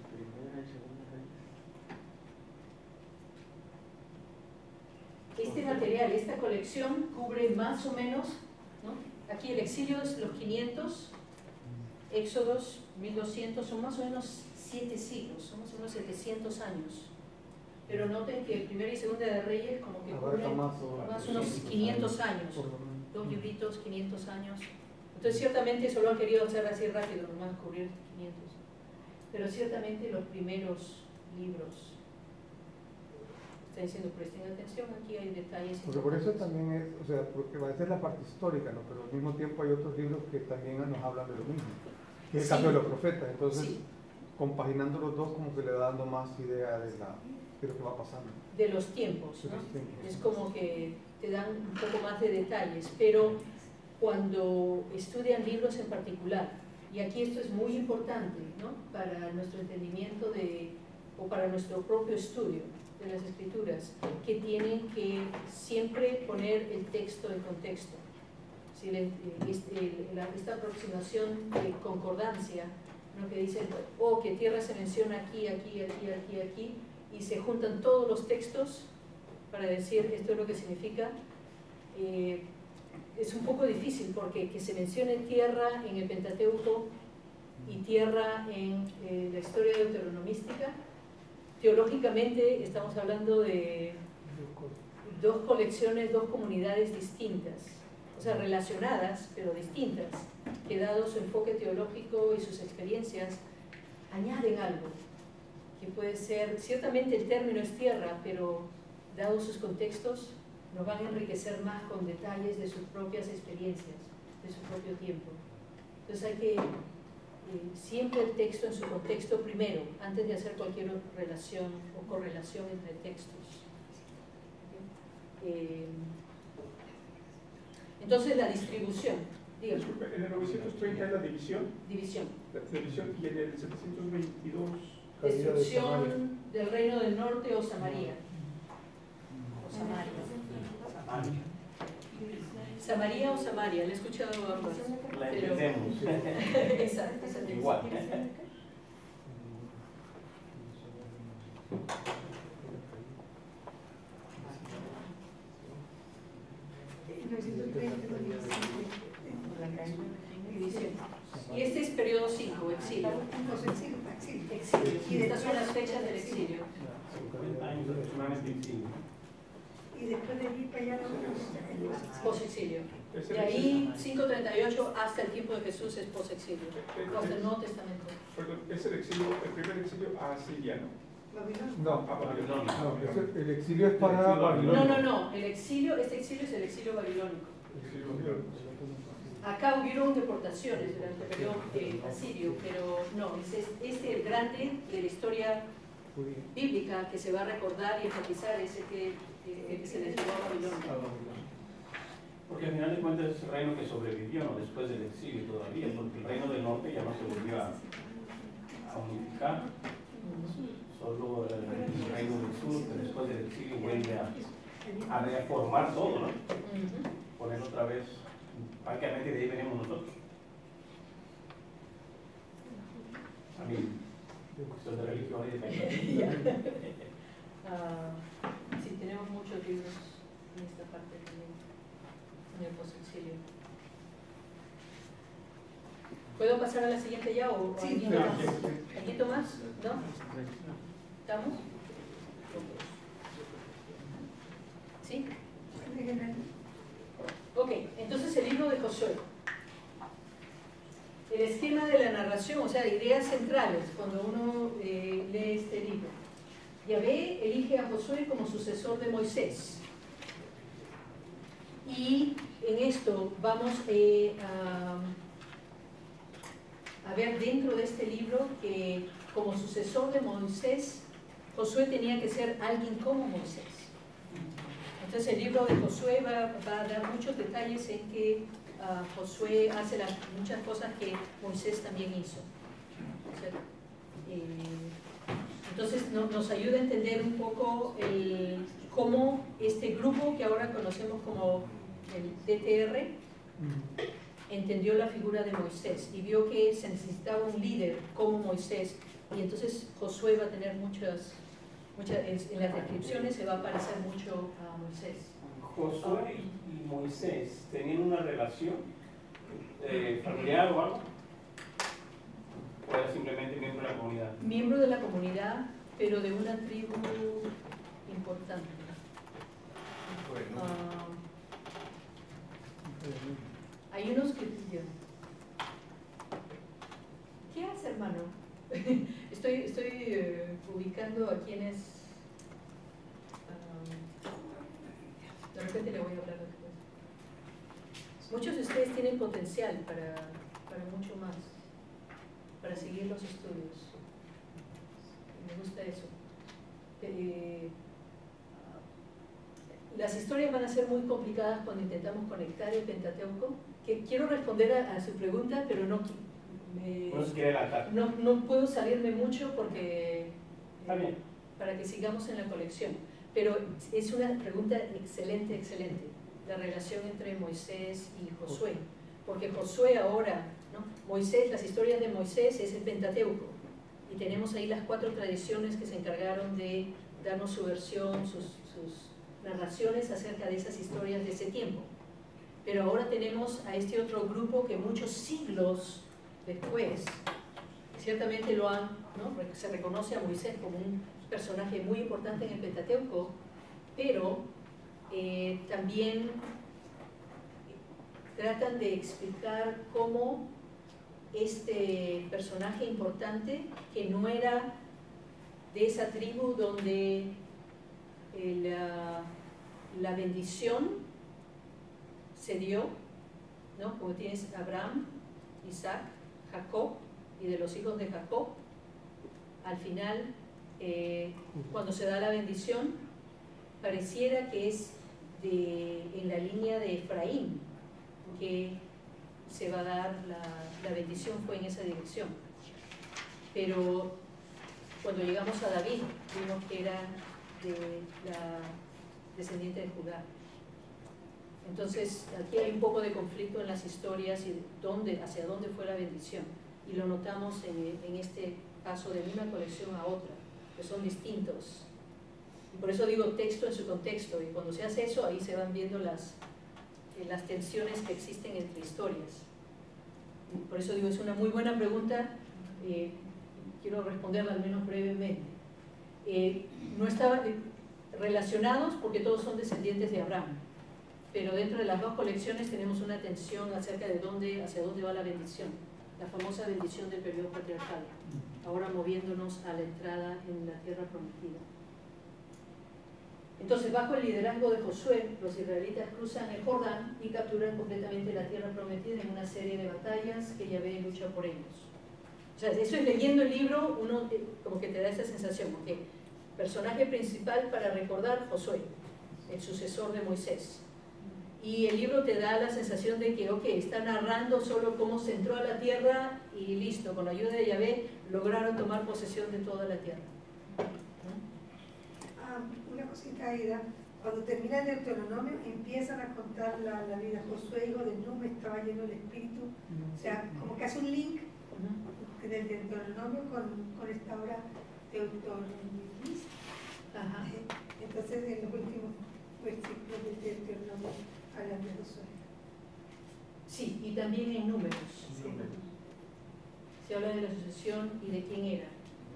Este material, esta colección cubre más o menos, ¿no? Aquí el exilio es los quinientos, Éxodos mil doscientos, son más o menos siete siglos, son más o menos setecientos años. Pero noten que Primera y Segunda de Reyes como que cubren más o menos quinientos años, dos libritos, quinientos años. Entonces ciertamente eso lo han querido hacer así rápido, nomás cubrir quinientos. Pero ciertamente los primeros libros están diciendo, presten atención, aquí hay detalles. Porque por eso también es, o sea, porque va a ser la parte histórica, ¿no? Pero al mismo tiempo hay otros libros que también nos hablan de lo mismo, que es el Sí. caso de los profetas. Entonces, Sí. compaginando los dos como que le va dando más idea de, la, de lo que va pasando. De los tiempos, De ¿no? los tiempos. Es como que te dan un poco más de detalles, pero cuando estudian libros en particular, y aquí esto es muy importante, ¿no? Para nuestro entendimiento de, o para nuestro propio estudio de las escrituras, que tienen que siempre poner el texto en contexto. Si le, este, la, esta aproximación de concordancia, ¿no? Que dicen, oh, que tierra se menciona aquí, aquí, aquí, aquí, aquí, y se juntan todos los textos para decir esto es lo que significa. Eh, es un poco difícil porque que se mencione tierra en el Pentateuco y tierra en eh, la historia deuteronomística, teológicamente estamos hablando de dos colecciones, dos comunidades distintas, o sea, relacionadas pero distintas, que dado su enfoque teológico y sus experiencias, añaden algo, que puede ser, ciertamente el término es tierra, pero dado sus contextos, nos van a enriquecer más con detalles de sus propias experiencias, de su propio tiempo. Entonces hay que, eh, siempre el texto en su contexto primero, antes de hacer cualquier relación o correlación entre textos. Eh, entonces la distribución, dígame. Disculpe, en el novecientos treinta es la división, División. la división, y en el setecientos veintidós Caída de Samaria. destrucción del reino del norte o Samaria. O Samaria. Samaria. Samaria o Samaria, le he escuchado ambas. La Pero- entendemos. Exacto, exacto. Igual. En novecientos treinta, dos mil cinco. Y este es periodo cinco, exilio. Los exilios, exilio. Exilio. Y estas son las fechas del exilio. cincuenta años aproximadamente en sí. Y después de allí para allá no. Post-exilio. Ese De ahí, quinientos treinta y ocho hasta el tiempo de Jesús es post-exilio. Hasta el Nuevo Testamento. Perdón, es el exilio, el primer exilio asiriano. Babilonia. No, A Babilonia. no, ese- el exilio es para El exilio Babilonia. No, no, no. El exilio, este exilio es el exilio babilónico. Exilio babilónico. Acá hubieron deportaciones durante el periodo eh, asirio, pero no, es es- este el grande de la historia Judía. bíblica que se va a recordar y enfatizar es el que, eh, el que se les llevó a A Babilonia. Babilonia. Porque al final de cuentas es el reino que sobrevivió, ¿no? Después del exilio todavía, porque el reino del norte ya no se volvió a, a unificar, solo el reino del sur, que después del exilio vuelve a, a reformar todo, ¿no? Ujú. Poner otra vez, prácticamente de ahí venimos nosotros. A mí, cuestión de religión y de fe. Ah, sí, tenemos muchos libros en esta parte también, en el post-exilio. ¿Puedo pasar a la siguiente ya o o Sí, alguien sí, más? sí, sí. ¿Alguien más? ¿No? ¿Estamos? ¿Sí? Ok, entonces el libro de Josué. El esquema de la narración, o sea, ideas centrales cuando uno eh, lee este libro. Yahvé elige a Josué como sucesor de Moisés. Y en esto vamos eh, a, a ver dentro de este libro que como sucesor de Moisés, Josué tenía que ser alguien como Moisés. Entonces el libro de Josué va, va a dar muchos detalles en que uh, Josué hace las, muchas cosas que Moisés también hizo. O sea, eh, entonces no, nos ayuda a entender un poco el, cómo este grupo que ahora conocemos como el D T R entendió la figura de Moisés y vio que se necesitaba un líder como Moisés, y entonces Josué va a tener muchas, muchas en, en las descripciones se va a parecer mucho a Moisés. Josué y Moisés tenían una relación eh, familiar o algo, o era simplemente miembro de la comunidad. Miembro de la comunidad, pero de una tribu importante. Bueno, Ah, hay unos que... ¿Qué hace, hermano? Estoy, estoy eh, ubicando a quienes... ah, de repente le voy a hablar después. Muchos de ustedes tienen potencial para, para mucho más, para seguir los estudios. Me gusta eso. Eh, Las historias van a ser muy complicadas cuando intentamos conectar el Pentateuco. Que quiero responder a, a su pregunta, pero no, me, No se quiere adelantar. no, no puedo salirme mucho porque Está bien. para que sigamos en la colección. Pero es una pregunta excelente, excelente. La relación entre Moisés y Josué. Porque Josué ahora, ¿no? Moisés, las historias de Moisés es el Pentateuco. Y tenemos ahí las cuatro tradiciones que se encargaron de darnos su versión, sus, sus narraciones acerca de esas historias de ese tiempo. Pero ahora tenemos a este otro grupo que muchos siglos después, ciertamente lo han, ¿no? Se reconoce a Moisés como un personaje muy importante en el Pentateuco, pero eh, también tratan de explicar cómo este personaje importante, que no era de esa tribu donde eh, la, la bendición se dio, ¿no? Como tienes Abraham, Isaac, Jacob, y de los hijos de Jacob, al final, eh, cuando se da la bendición, pareciera que es de, en la línea de Efraín, que se va a dar la, la bendición, fue en esa dirección. Pero cuando llegamos a David, vimos que era de la descendiente de Judá. Entonces, aquí hay un poco de conflicto en las historias y dónde, hacia dónde fue la bendición. Y lo notamos en, en este paso de una colección a otra, que son distintos. Y por eso digo texto en su contexto. Y cuando se hace eso, ahí se van viendo las, eh, las tensiones que existen entre historias. Y por eso digo, es una muy buena pregunta. Eh, quiero responderla al menos brevemente. Eh, no estaban relacionados porque todos son descendientes de Abraham. Pero dentro de las dos colecciones tenemos una tensión acerca de dónde, hacia dónde va la bendición, la famosa bendición del periodo patriarcal, ahora moviéndonos a la entrada en la tierra prometida. Entonces, bajo el liderazgo de Josué, los israelitas cruzan el Jordán y capturan completamente la tierra prometida en una serie de batallas que Yahvé lucha por ellos. O sea, eso es leyendo el libro, uno como que te da esa sensación, porque personaje principal para recordar, Josué, el sucesor de Moisés. Y el libro te da la sensación de que, ok, está narrando solo cómo se entró a la tierra y listo, con la ayuda de Yahvé lograron tomar posesión de toda la tierra. Ah, una cosita, Aida. Cuando termina el Deuteronomio, empiezan a contar la, la vida. Josué, hijo de Num, estaba lleno del Espíritu. O sea, como que hace un link uh-huh. del Deuteronomio con, con esta obra deuteronomista. Ajá. Entonces, en los últimos versículos del Deuteronomio hablan de Josué. Sí, y también en números. Sí. Se habla de la sucesión y de quién era.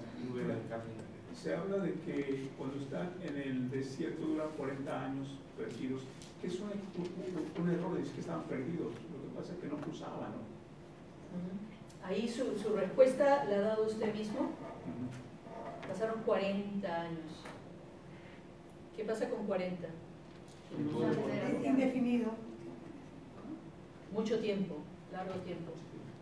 Se habla de que cuando están en el desierto duran cuarenta años perdidos, que es un, un, un error, es que estaban perdidos, lo que pasa es que no cruzaban, ¿no? Uh-huh. Ahí su, su respuesta la ha dado usted mismo. Uh-huh. Pasaron cuarenta años. ¿Qué pasa con cuarenta? Es indefinido. Mucho tiempo, largo tiempo.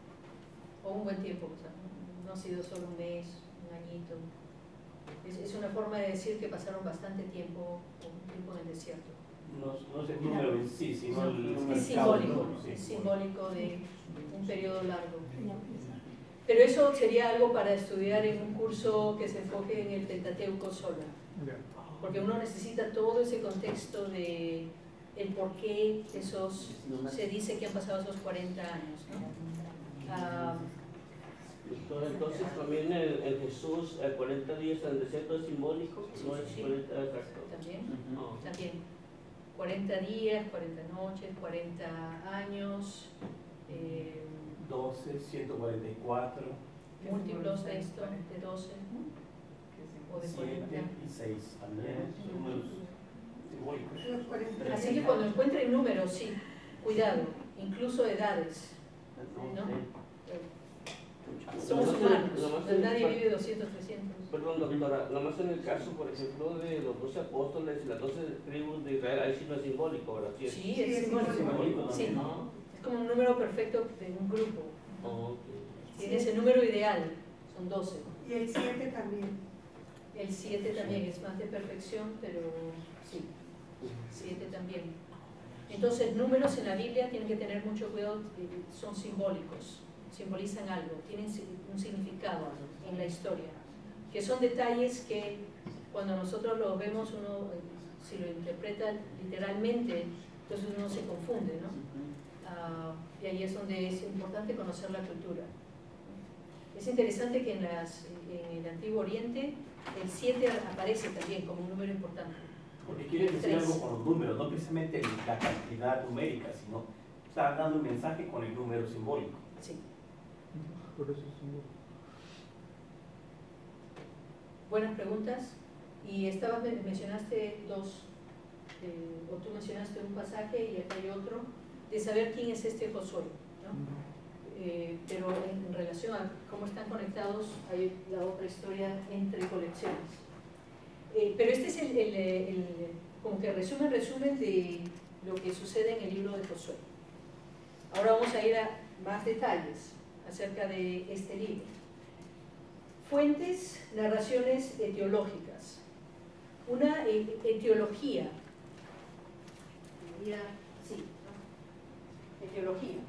O un buen tiempo, o sea, no ha sido solo un mes, un añito. Es, es una forma de decir que pasaron bastante tiempo, un tiempo en el desierto. No, no es el número en sí, sino el número. Es simbólico, sí. es simbólico de un periodo largo. Pero eso sería algo para estudiar en un curso que se enfoque en el Pentateuco solo. Porque uno necesita todo ese contexto de el por qué esos, se dice que han pasado esos cuarenta años, ¿no? Ah, entonces también el, el Jesús, el cuarenta días en el desierto es simbólico, sí, no sí, es sí. cuarenta, exacto. También, Uh-huh. también. cuarenta días, cuarenta noches, cuarenta años, eh, doce, ciento cuarenta y cuatro. múltiplos de esto, de doce, o de siete cuarenta. y seis también, son números simbólicos. Los cuarenta. Así que cuando encuentren números, sí, cuidado, incluso edades, ¿no? Somos humanos, nadie vive doscientos, trescientos. Perdón, doctora, nomás en el caso, por ejemplo, de los doce apóstoles y las doce tribus de Israel, ahí sí no es simbólico, ¿verdad? Sí, Sí, Sí, es es simbólico. simbólico Sí, también. es como un número perfecto de un grupo. Oh, okay. Tiene ese número ideal, son doce. Y el siete también. El siete también es más de perfección, pero sí, siete también. Entonces, números en la Biblia tienen que tener mucho cuidado, son simbólicos, simbolizan algo, tienen un significado en la historia, que son detalles que cuando nosotros los vemos, uno, si lo interpreta literalmente, entonces uno se confunde, ¿no? Uh, y ahí es donde es importante conocer la cultura. Es interesante que en, las, en el Antiguo Oriente el siete aparece también como un número importante. Porque quiere decir algo con los números, no precisamente la cantidad numérica, sino está dando un mensaje con el número simbólico. Sí. Por eso es simbólico. Buenas preguntas. Y estabas, mencionaste dos, eh, o tú mencionaste un pasaje y acá hay otro, de saber quién es este Josué, ¿no? Eh, pero en, en relación a cómo están conectados, hay la otra historia entre colecciones. Eh, pero este es el, el, el, como que resumen, resumen de lo que sucede en el libro de Josué. Ahora vamos a ir a más detalles acerca de este libro. Fuentes, narraciones etiológicas. Una etiología, diría así, ¿no? Etiología,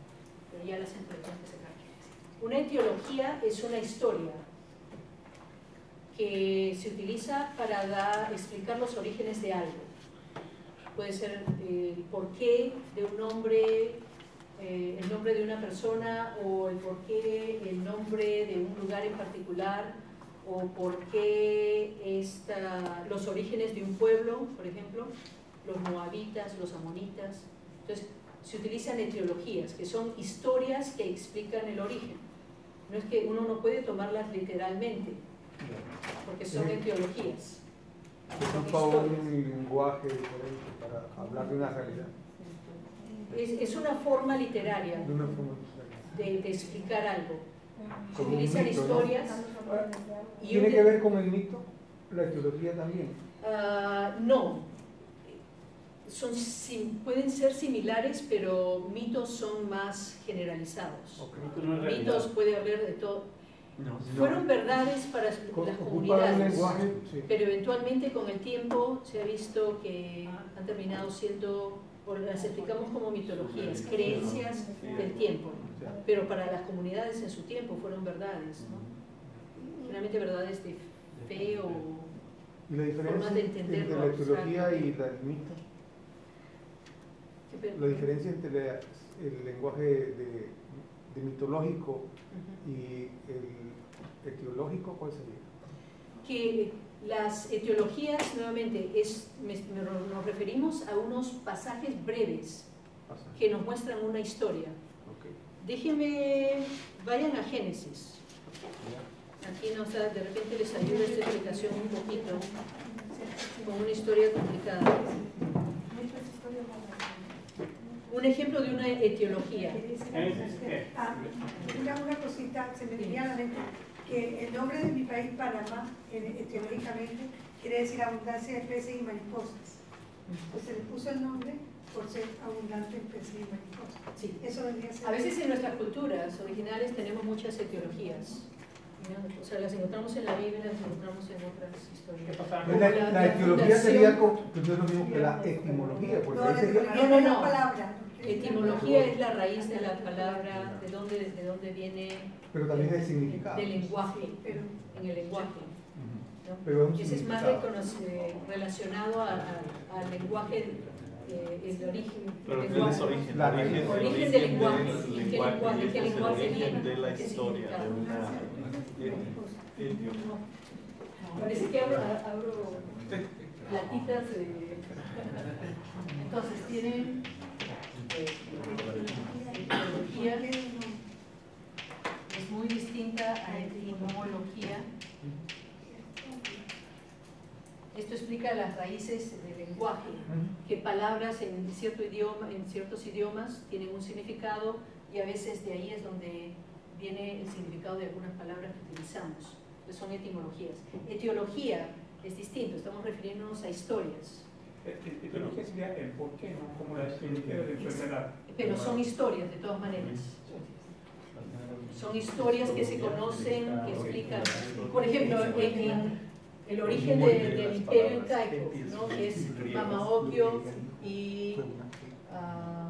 pero ya las entendemos que se cambian. Una etiología es una historia que se utiliza para dar, explicar los orígenes de algo. Puede ser eh, el porqué de un nombre, eh, el nombre de una persona, o el porqué, el nombre de un lugar en particular, o porqué esta, los orígenes de un pueblo, por ejemplo, los moabitas, los amonitas. Entonces, se utilizan etiologías, que son historias que explican el origen. No es que uno no puede tomarlas literalmente, porque son etiologías. Es son un todo historias. un lenguaje diferente para hablar de una realidad. Es, es una forma literaria De una forma diferente. de, de explicar algo. Se Como un utilizan mito, ¿no? historias. Y ¿Tiene un- que ver con el mito? La etiología también. Ah, no. Son, sim- pueden ser similares, pero mitos son más generalizados. Ok. Mito no es realidad. Mitos puede haber de todo. No. Fueron verdades para Con- las ocupa un comunidades, lenguaje, sí. pero eventualmente con el tiempo se ha visto que han terminado siendo, o las explicamos como mitologías, creencias del tiempo, pero para las comunidades en su tiempo fueron verdades, ¿no? Generalmente verdades de fe o ¿Y la diferencia formas de entre entenderlo la etiología abstracto. y la- el mito? ¿Qué pe- La diferencia entre la- el lenguaje de, de mitológico Ujú. y el etiológico, ¿cuál sería? Que las etiologías, nuevamente, es, me- me- nos referimos a unos pasajes breves Pasa. que nos muestran una historia. Ok. Déjenme, vayan a Génesis. Aquí nos da, de repente les ayuda esta explicación un poquito, con una historia complicada. Un ejemplo de una etiología. Génesis, ¿qué? Ah, una, una cosita, se me venía a la mente, que el nombre de mi país, Panamá, eh, etiológicamente, quiere decir abundancia de peces y mariposas. Pues se le puso el nombre por ser abundante en peces y mariposas. Sí. Eso vendría a ser. A veces en nuestras culturas originales tenemos muchas etiologías. ¿no? O sea, las encontramos en la Biblia, las encontramos en otras ¿Qué historias. pasa? Pues la, la- la la etiología fundación- sería como, pues no es lo mismo que la etimología, porque No, ahí la sería... etimología No, no, es la no. palabra. Etimología es la raíz de la palabra, de dónde, de dónde viene Pero también es el significado. del lenguaje, Pero en el lenguaje. ¿no? Pero es un Ese es más significado. reconoce- eh, relacionado a- a- al lenguaje, eh, el origen. Pero el ¿qué lenguaje. es origen? La Origen, raíz. Origen del lenguaje. del ¿En qué lenguaje, lenguaje, y qué este es el lenguaje origen viene? de la ¿Qué historia, significado? de una eti- etio. Parece que abro, abro platitas de... Entonces, tienen etimología, es muy distinta a etimología. Esto explica las raíces del lenguaje, que palabras en cierto idioma, en ciertos idiomas tienen un significado y a veces de ahí es donde viene el significado de algunas palabras que utilizamos. Pues son etimologías. Etiología es distinto, estamos refiriéndonos a historias, Etiología sería el porqué, ¿no? Como la etiología de la enfermedad. pero son historias de todas maneras. Son historias que se conocen, que explican. Por ejemplo, en, en el origen de- del imperio incaico, ¿no? Que es Mamaokio y ah,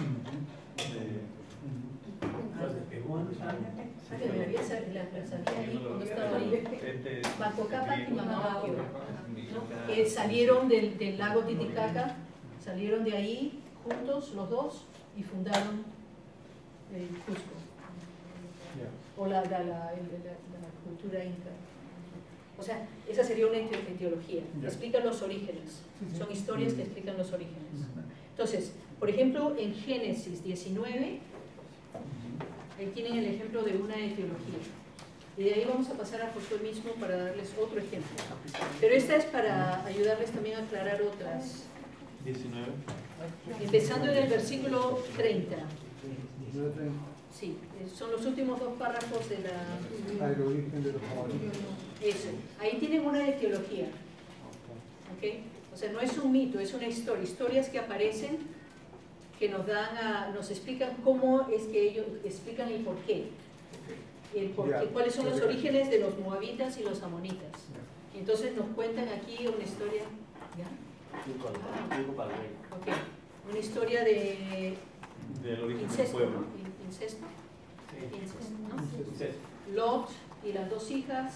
que me había sal- la- la sabía ahí cuando estaba ahí. Manco Cápac y Mamaokio, ¿no? Que salieron del, del lago Titicaca, salieron de ahí juntos los dos y fundaron el Cusco, o la, la, la, la- la cultura inca. O sea, esa sería una eti- etiología, que explica los orígenes, son historias que explican los orígenes. Entonces, por ejemplo, en Génesis diecinueve, ahí tienen el ejemplo de una etiología. Y de ahí vamos a pasar a Josué mismo para darles otro ejemplo. Pero esta es para ayudarles también a aclarar otras. diecinueve. Empezando en el versículo treinta. Sí, eh, son los últimos dos párrafos de la... Ah, el origen de los jabalíes. Eso, ahí tienen una etiología. ¿Ok? O sea, no es un mito, es una historia. Historias que aparecen, que nos dan a, nos explican cómo es que ellos explican el por qué. El por qué, Ya. cuáles son los orígenes de los moabitas y los amonitas. Y entonces nos cuentan aquí una historia, ¿ya? Cinco al- cinco para el rey. Ok, una historia de Del origen del incesto, pueblo. ¿no? In- Incesto, Sí. incesto, ¿no? Entonces, Lot y las dos hijas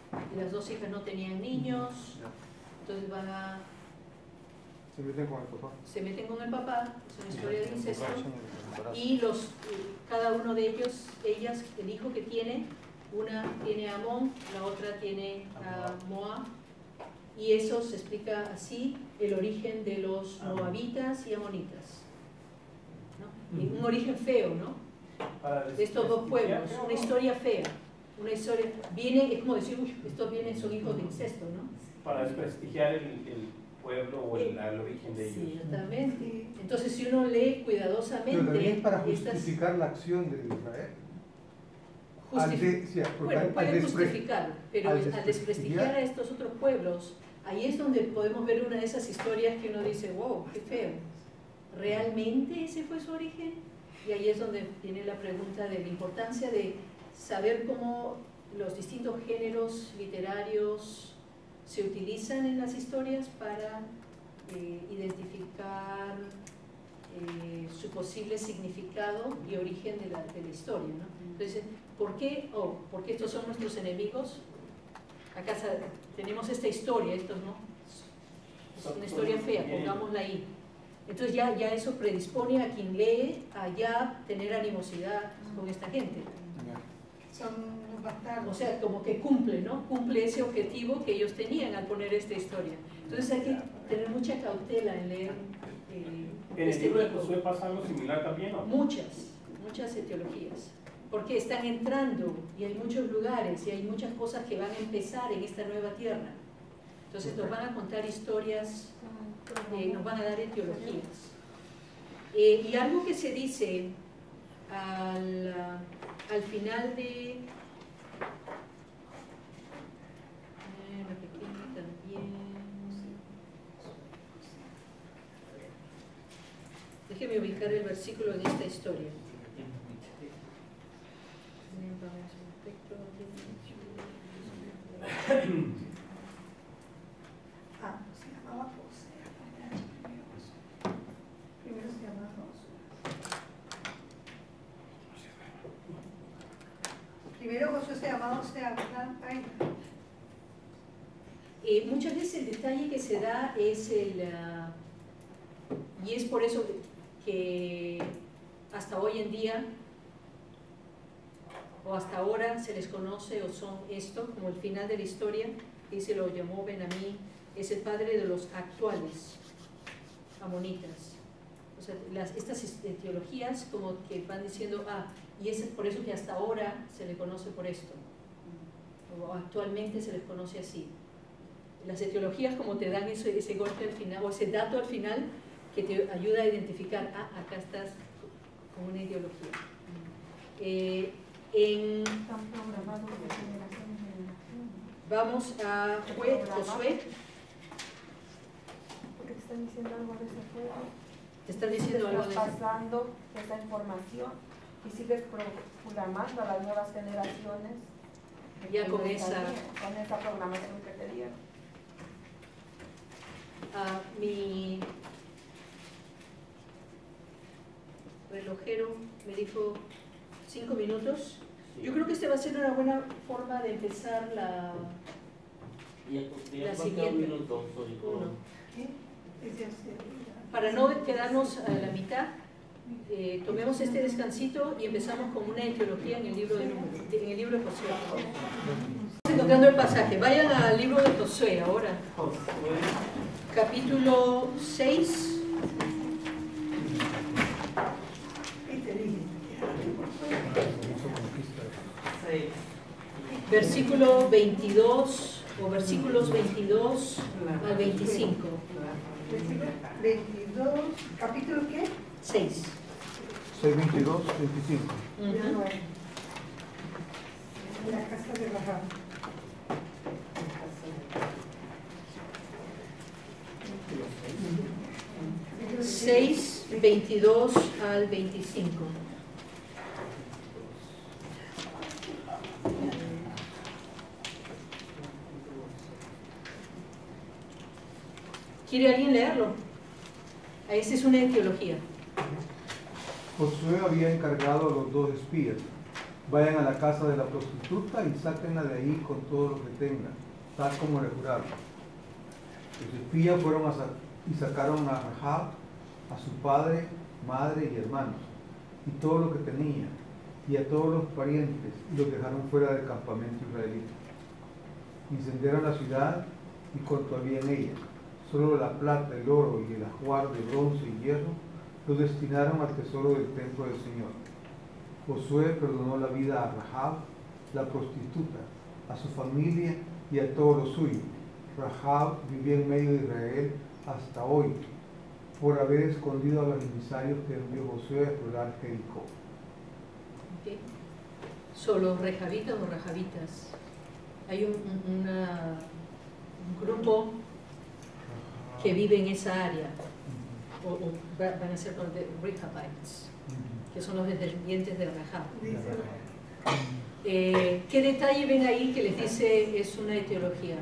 y las dos hijas no tenían niños, entonces van a... Se meten con el papá. Se meten con el papá, es una historia de incesto, y los, cada uno de ellos, ellas, el hijo que tiene, una tiene a Amón, la otra tiene a Moab, y eso se explica así, el origen de los moabitas y amonitas, ¿no? Y un origen feo, ¿no? De estos dos pueblos, una historia fea, una historia, viene, es como decir, uy, estos vienen, son hijos de incesto, ¿no? Para desprestigiar el, el pueblo o el, el origen de ellos. Sí, exactamente. Entonces, si uno lee cuidadosamente... Pero también para estas, justificar la acción de Israel. Justif Al de, sí, bueno, al, puede al justificar, pero al al desprestigiar, desprestigiar a estos otros pueblos, ahí es donde podemos ver una de esas historias que uno dice, wow, qué feo. ¿Realmente ese fue su origen? Y ahí es donde viene la pregunta de la importancia de saber cómo los distintos géneros literarios se utilizan en las historias para eh, identificar eh, su posible significado y origen de la, de la historia, ¿no? Entonces, ¿por qué? Oh, porque estos son nuestros enemigos. Acá tenemos esta historia, estos no, es una historia fea, pongámosla ahí. Entonces ya, ya eso predispone a quien lee a ya tener animosidad con esta gente. Son los bastardos. O sea, como que cumple, ¿no? Cumple ese objetivo que ellos tenían al poner esta historia. Entonces hay que tener mucha cautela en leer eh, ¿En este el libro de tipo. Josué pasa algo similar también, no? Muchas, muchas etiologías. Porque están entrando y hay muchos lugares y hay muchas cosas que van a empezar en esta nueva tierra. Entonces nos van a contar historias, eh, nos van a dar etiologías. Eh, y algo que se dice al, al final de... Eh, la pequeña también... Déjeme ubicar el versículo en esta historia. Ah, se llamaba José. Primero se llamaba Josué. Primero Josué se llamaba Osea, ¿verdad? Ay. Eh, muchas veces el detalle que se da es el... Uh, y es por eso que hasta hoy en día o hasta ahora se les conoce o son esto, como el final de la historia, y se lo llamó Ben-Amí, es el padre de los actuales amonitas. O sea, las, estas etiologías como que van diciendo, ah, y es por eso que hasta ahora se le conoce por esto, o actualmente se les conoce así. Las etiologías como te dan ese, ese golpe al final, o ese dato al final, que te ayuda a identificar, ah, acá estás con una ideología. Eh, En, vamos a Josué. Porque te están diciendo algo de ese juego. Te están diciendo algo de ese. Estás pasando esa información y sigues proclamando a las nuevas generaciones. Ya con esa, con esa programación que te dieron. A mi relojero me dijo cinco minutos. Yo creo que este va a ser una buena forma de empezar la, la siguiente. Uno. Para no quedarnos a la mitad, eh, tomemos este descansito y empezamos con una etiología en el libro de, en el libro de Josué. Estamos encontrando el pasaje. Vayan al libro de Josué ahora. Capítulo seis. Versículo veintidós o versículos veintidós al veinticinco. veintidós, ¿capítulo qué? seis. seis, veintidós, veinticinco. Uh-huh. La casa de Rahab. seis, veintidós al veinticinco. ¿Quiere alguien leerlo? Esa es una etiología. Josué había encargado a los dos espías, vayan a la casa de la prostituta y sáquenla de ahí con todo lo que tengan, tal como le juraron. Los espías fueron a sa- y sacaron a Rahab, a su padre, madre y hermanos, y todo lo que tenía, y a todos los parientes, y los dejaron fuera del campamento israelita. Incendiaron la ciudad y cuanto había en ella, solo la plata, el oro y el ajuar de bronce y hierro, lo destinaron al tesoro del templo del Señor. Josué perdonó la vida a Rahab, la prostituta, a su familia y a todo lo suyo. Rahab vivía en medio de Israel hasta hoy, por haber escondido a los emisarios que envió Josué a explorar Jericó. Okay. ¿Solo rejabitas o rajabitas? Hay un, un, una, un grupo que vive en esa área, o, o van a ser los de Rehabites, que son los descendientes de Rahab. Eh, ¿Qué detalle ven ahí que les dice es una etiología?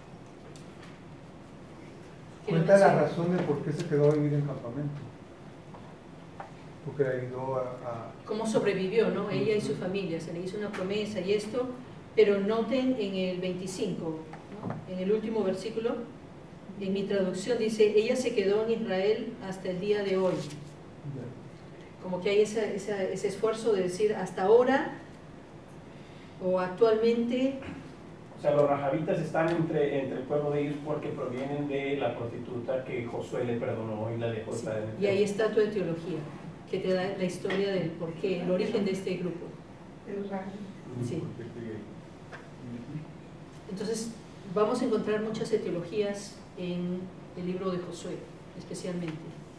Cuenta la razón de por qué se quedó a vivir en campamento. Porque le ayudó a, a... ¿Cómo sobrevivió, no? Ella y su familia, se le hizo una promesa y esto, pero noten en el veinticinco, ¿no? En el último versículo, en mi traducción dice, ella se quedó en Israel hasta el día de hoy. Como que hay esa, esa, ese esfuerzo de decir hasta ahora o actualmente. O sea, los rajabitas están entre, entre el pueblo de ellos porque provienen de la prostituta que Josué le perdonó y la dejó Sí. estar en el Y ahí está tu etiología, que te da la historia del porqué, el origen de este grupo. Sí. Entonces, vamos a encontrar muchas etiologías en el libro de Josué, especialmente.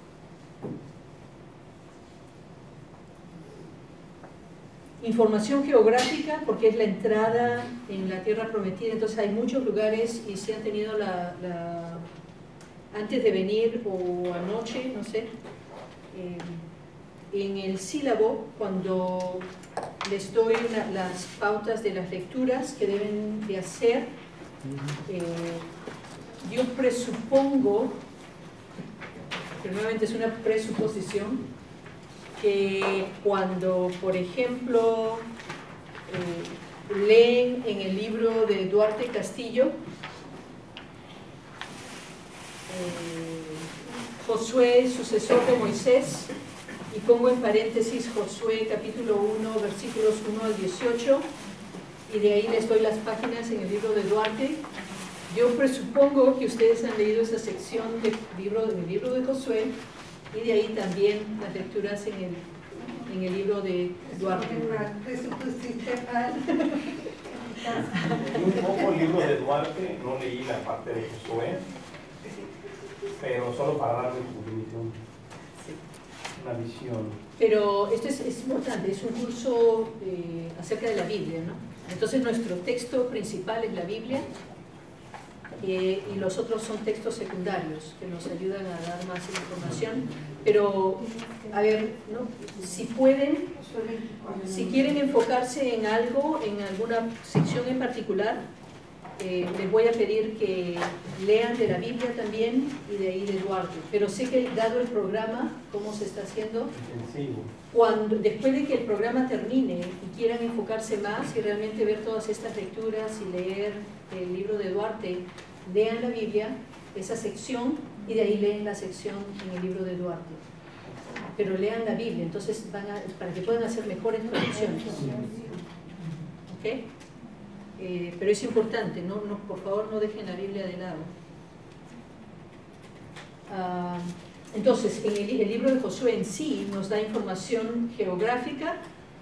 Información geográfica, porque es la entrada en la tierra prometida, entonces hay muchos lugares y si han tenido la, la antes de venir o anoche, no sé, eh, en el sílabo, cuando les doy una, las pautas de las lecturas que deben de hacer, eh, yo presupongo, pero nuevamente es una presuposición, que cuando, por ejemplo, eh, leen en el libro de Duarte Castillo, eh, Josué, sucesor de Moisés, y pongo en paréntesis Josué capítulo uno, versículos uno al dieciocho, y de ahí les doy las páginas en el libro de Duarte. Yo presupongo que ustedes han leído esa sección del libro, del libro de Josué, y de ahí también las lecturas en el, en el libro de Duarte. un poco el libro de Duarte, no leí la parte de Josué, pero solo para darle un, una visión. Pero esto es, es importante, es un curso eh, acerca de la Biblia, ¿no? Entonces nuestro texto principal es la Biblia, Eh, y los otros son textos secundarios que nos ayudan a dar más información, pero a ver, ¿no? Si pueden, si quieren enfocarse en algo, en alguna sección en particular, eh, les voy a pedir que lean de la Biblia también y de ahí de Duarte, pero sé que dado el programa, cómo se está haciendo, cuando, después de que el programa termine y quieran enfocarse más y realmente ver todas estas lecturas y leer el libro de Duarte, lean la Biblia, esa sección, y de ahí leen la sección en el libro de Duarte. Pero lean la Biblia, entonces van a, para que puedan hacer mejores traducciones. ¿Ok? Eh, pero es importante, no, no, por favor no dejen la Biblia de lado. Ah, entonces, en el, el libro de Josué en sí nos da información geográfica,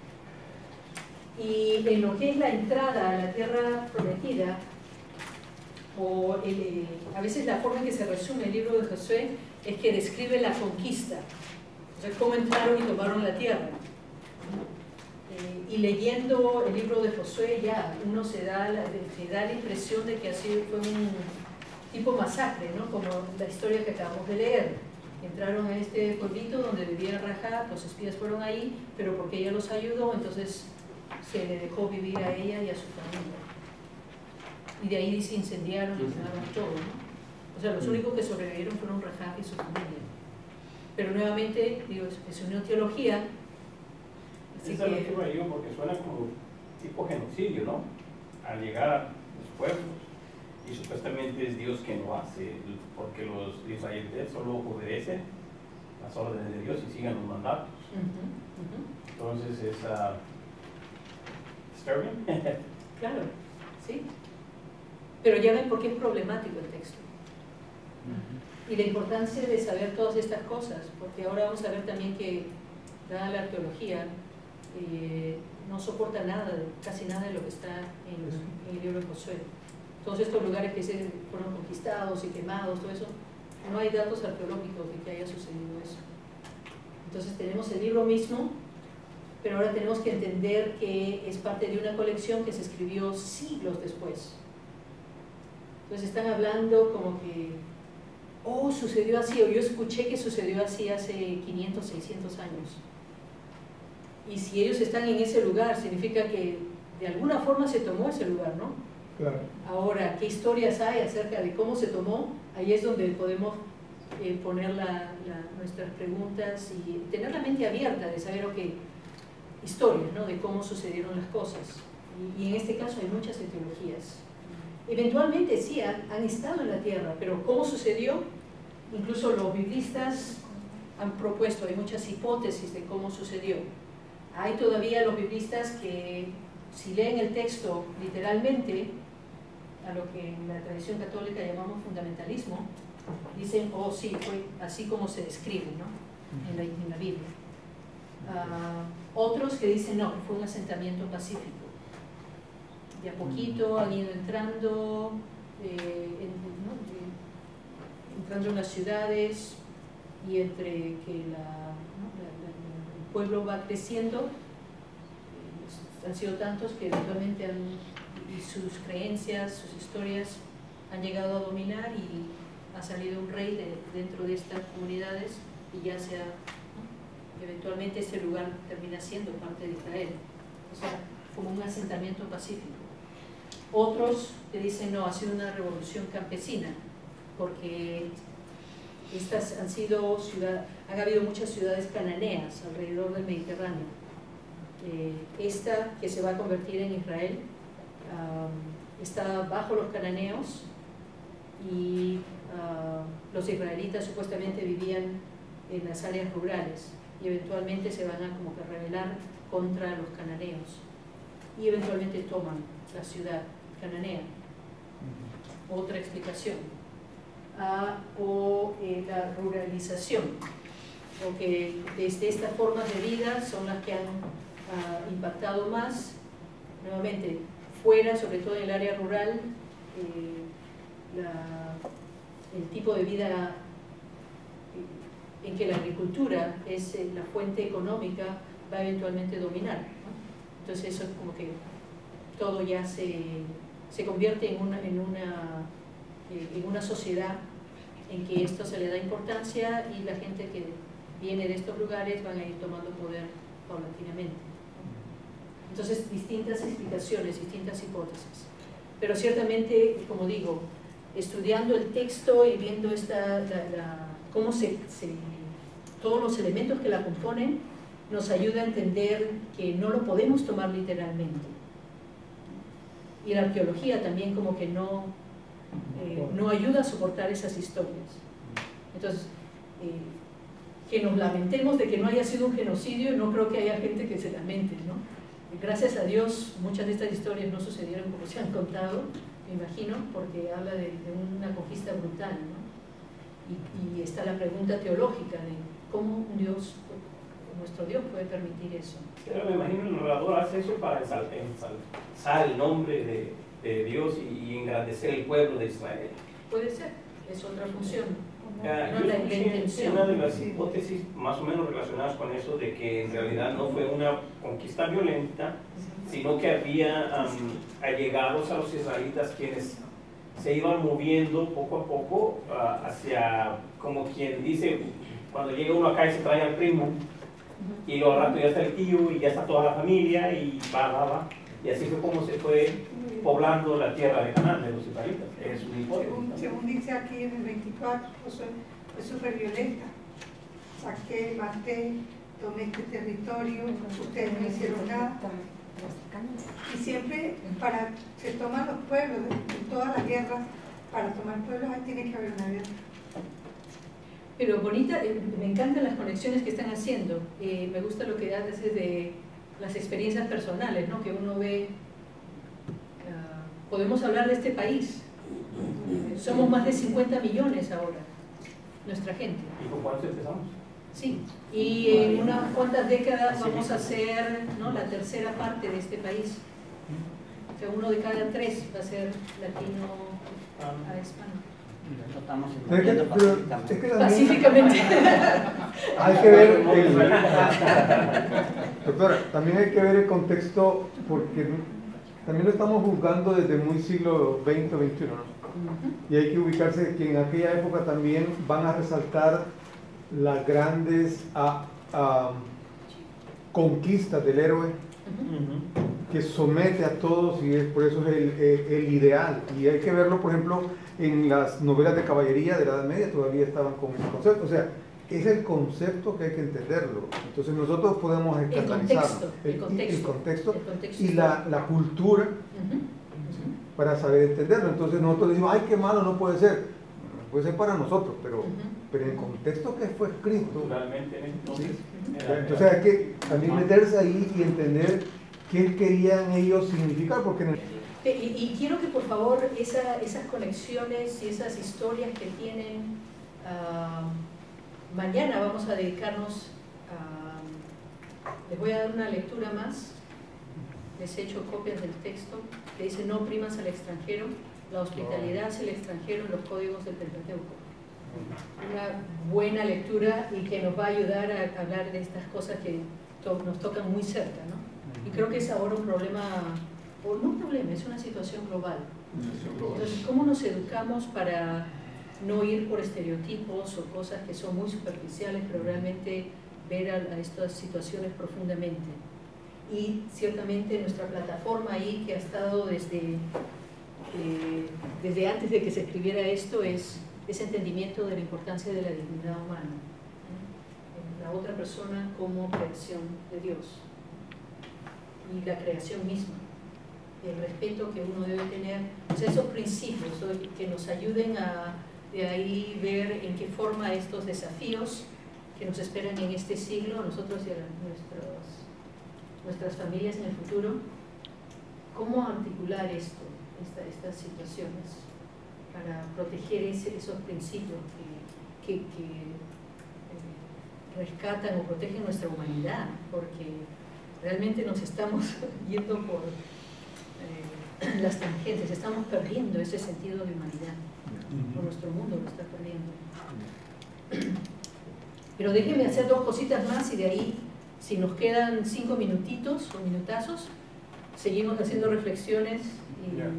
y en lo que es la entrada a la tierra prometida, o el, a veces la forma en que se resume el libro de Josué es que describe la conquista, o sea, cómo entraron y tomaron la tierra. Eh, y leyendo el libro de Josué ya uno se da la, se da la impresión de que así fue un tipo masacre, ¿no? Como la historia que acabamos de leer. Entraron a este pueblito donde vivía Rahab, los espías fueron ahí, pero porque ella los ayudó, entonces se le dejó vivir a ella y a su familia. Y de ahí se incendiaron y quemaron todo, ¿no? O sea, los únicos que sobrevivieron fueron Rahab y su familia. Pero nuevamente, digo, es una teología. Así Esa que, es lo que me digo porque suena como tipo genocidio, ¿no? Al llegar a los pueblos. Y supuestamente es Dios quien lo hace, porque los israelitas solo obedecen las órdenes de Dios y siguen los mandatos. Uh-huh, uh-huh. Entonces es uh, disturbing. Claro, sí. Pero ya ven por qué es problemático el texto. Uh-huh. Y la importancia de saber todas estas cosas, porque ahora vamos a ver también que, dada la arqueología, eh, no soporta nada, casi nada de lo que está en, en el libro de Josué. Todos estos lugares que se fueron conquistados y quemados, todo eso, no hay datos arqueológicos de que haya sucedido eso. Entonces tenemos el libro mismo, pero ahora tenemos que entender que es parte de una colección que se escribió siglos después. Entonces están hablando como que, oh, sucedió así, o yo escuché que sucedió así hace quinientos, seiscientos años. Y si ellos están en ese lugar, significa que de alguna forma se tomó ese lugar, ¿no? Claro. Ahora, ¿qué historias hay acerca de cómo se tomó? Ahí es donde podemos eh, poner la, la, nuestras preguntas y tener la mente abierta de saber, ok, historias, ¿no? De cómo sucedieron las cosas. Y, y en este caso hay muchas etiologías. Eventualmente sí, han, han estado en la tierra, pero ¿cómo sucedió? Incluso los biblistas han propuesto, hay muchas hipótesis de cómo sucedió. Hay todavía los biblistas que, si leen el texto literalmente, a lo que en la tradición católica llamamos fundamentalismo, dicen, oh sí, fue así como se describe, ¿no? en, la, en la Biblia. Uh, otros que dicen, no, fue un asentamiento pacífico. De a poquito han ido entrando, eh, en, ¿no? de, entrando en las ciudades, y entre que la, ¿no? la, la, el pueblo va creciendo, eh, han sido tantos que eventualmente han, y sus creencias, sus historias han llegado a dominar, y ha salido un rey de, dentro de estas comunidades, y ya sea, ¿no? eventualmente ese lugar termina siendo parte de Israel, o sea, como un asentamiento pacífico. Otros que dicen, no, ha sido una revolución campesina, porque estas han sido ciudades, han habido muchas ciudades cananeas alrededor del Mediterráneo. Eh, esta que se va a convertir en Israel um, está bajo los cananeos, y uh, los israelitas supuestamente vivían en las áreas rurales, y eventualmente se van a como que rebelar contra los cananeos, y eventualmente toman la ciudad cananea. Otra explicación. Ah, o eh, la ruralización, o que desde estas formas de vida son las que han ah, impactado más, nuevamente, fuera, sobre todo en el área rural, eh, la, el tipo de vida eh, en que la agricultura es eh, la fuente económica va a eventualmente dominar, ¿no? Entonces eso es como que todo ya se, se convierte en una, en, una, en una sociedad en que esto se le da importancia, y la gente que viene de estos lugares van a ir tomando poder paulatinamente. Entonces, distintas explicaciones, distintas hipótesis. Pero ciertamente, como digo, estudiando el texto y viendo esta, la, la, cómo se, se, todos los elementos que la componen, nos ayuda a entender que no lo podemos tomar literalmente. Y la arqueología también como que no, eh, no ayuda a soportar esas historias. Entonces, eh, que nos lamentemos de que no haya sido un genocidio, no creo que haya gente que se lamente, ¿no? Gracias a Dios, muchas de estas historias no sucedieron como se han contado, me imagino, porque habla de, de una conquista brutal, ¿no? Y, y está la pregunta teológica de cómo un Dios, nuestro Dios, puede permitir eso. Pero me imagino el narrador hace eso para ensalzar el nombre de, de Dios y, y engrandecer el pueblo de Israel. Puede ser, es otra función. Uh, no yo la, la escuché intención. una de las hipótesis más o menos relacionadas con eso, de que en realidad no fue una conquista violenta, sino que había um, allegados a los israelitas quienes se iban moviendo poco a poco uh, hacia, como quien dice, cuando llega uno acá y se trae al primo, y luego al rato ya está el tío y ya está toda la familia, y va, va, va, y así fue como se fue poblando la tierra de Canaán, de los israelitas. Es una hipótesis. Según, según dice aquí en el veinticuatro, Josué fue súper violenta. Saqué, maté, tomé este territorio, ustedes no hicieron nada. Y siempre para se toman los pueblos, en todas las guerras, para tomar pueblos ahí tiene que haber una guerra. Pero bonita, eh, me encantan las conexiones que están haciendo. Eh, me gusta lo que haces de las experiencias personales, ¿no? Que uno ve. Uh, podemos hablar de este país. Somos más de cincuenta millones ahora, nuestra gente. ¿Y con cuántos empezamos? Sí, y en unas cuantas décadas vamos a ser, ¿no?, la tercera parte de este país. O sea, uno de cada tres va a ser latino a hispano. Pero es que, pero es que también Pacíficamente. hay que ver el, doctora, también hay que ver el contexto, porque también lo estamos juzgando desde muy siglo veinte o veintiuno, ¿no? Y hay que ubicarse que en aquella época también van a resaltar las grandes a, a, conquistas del héroe que somete a todos, y es, por eso es el, el, el ideal. Y hay que verlo, por ejemplo, en las novelas de caballería de la Edad Media, todavía estaban con el concepto. O sea, es el concepto que hay que entenderlo. Entonces nosotros podemos escandalizarlo. El, el, contexto, el contexto, el contexto y la, la cultura, uh-huh, para saber entenderlo. Entonces nosotros decimos, ay, qué malo, no puede ser. No puede ser para nosotros, pero, uh-huh, pero en el contexto que fue escrito. Entonces, ¿sí? Entonces hay que también meterse ahí y entender qué querían ellos significar, porque en el... y, y quiero que por favor esa, esas conexiones y esas historias que tienen, uh, mañana vamos a dedicarnos a... Les voy a dar una lectura más. Les he hecho copias del texto que dice: no oprimas al extranjero, la hospitalidad hacia el extranjero en los códigos del Pentateuco. Una buena lectura y que nos va a ayudar a hablar de estas cosas que to nos tocan muy cerca, ¿no? Y creo que es ahora un problema, o no un problema, es una situación global. Entonces, ¿cómo nos educamos para no ir por estereotipos o cosas que son muy superficiales, pero realmente ver a, a estas situaciones profundamente? Y ciertamente nuestra plataforma ahí, que ha estado desde, eh, desde antes de que se escribiera esto, es ese entendimiento de la importancia de la dignidad humana, ¿eh? La otra persona como creación de Dios y la creación misma, el respeto que uno debe tener, o sea, esos principios que nos ayuden a de ahí ver en qué forma estos desafíos que nos esperan en este siglo, a nosotros y a nuestros nuestras familias en el futuro, cómo articular esto, esta, estas situaciones, para proteger ese, esos principios que, que, que eh, rescatan o protegen nuestra humanidad, porque realmente nos estamos yendo por eh, las tangentes, estamos perdiendo ese sentido de humanidad, o nuestro mundo lo está perdiendo. Pero déjenme hacer dos cositas más y de ahí, si nos quedan cinco minutitos o minutazos, seguimos haciendo reflexiones. Y... yeah.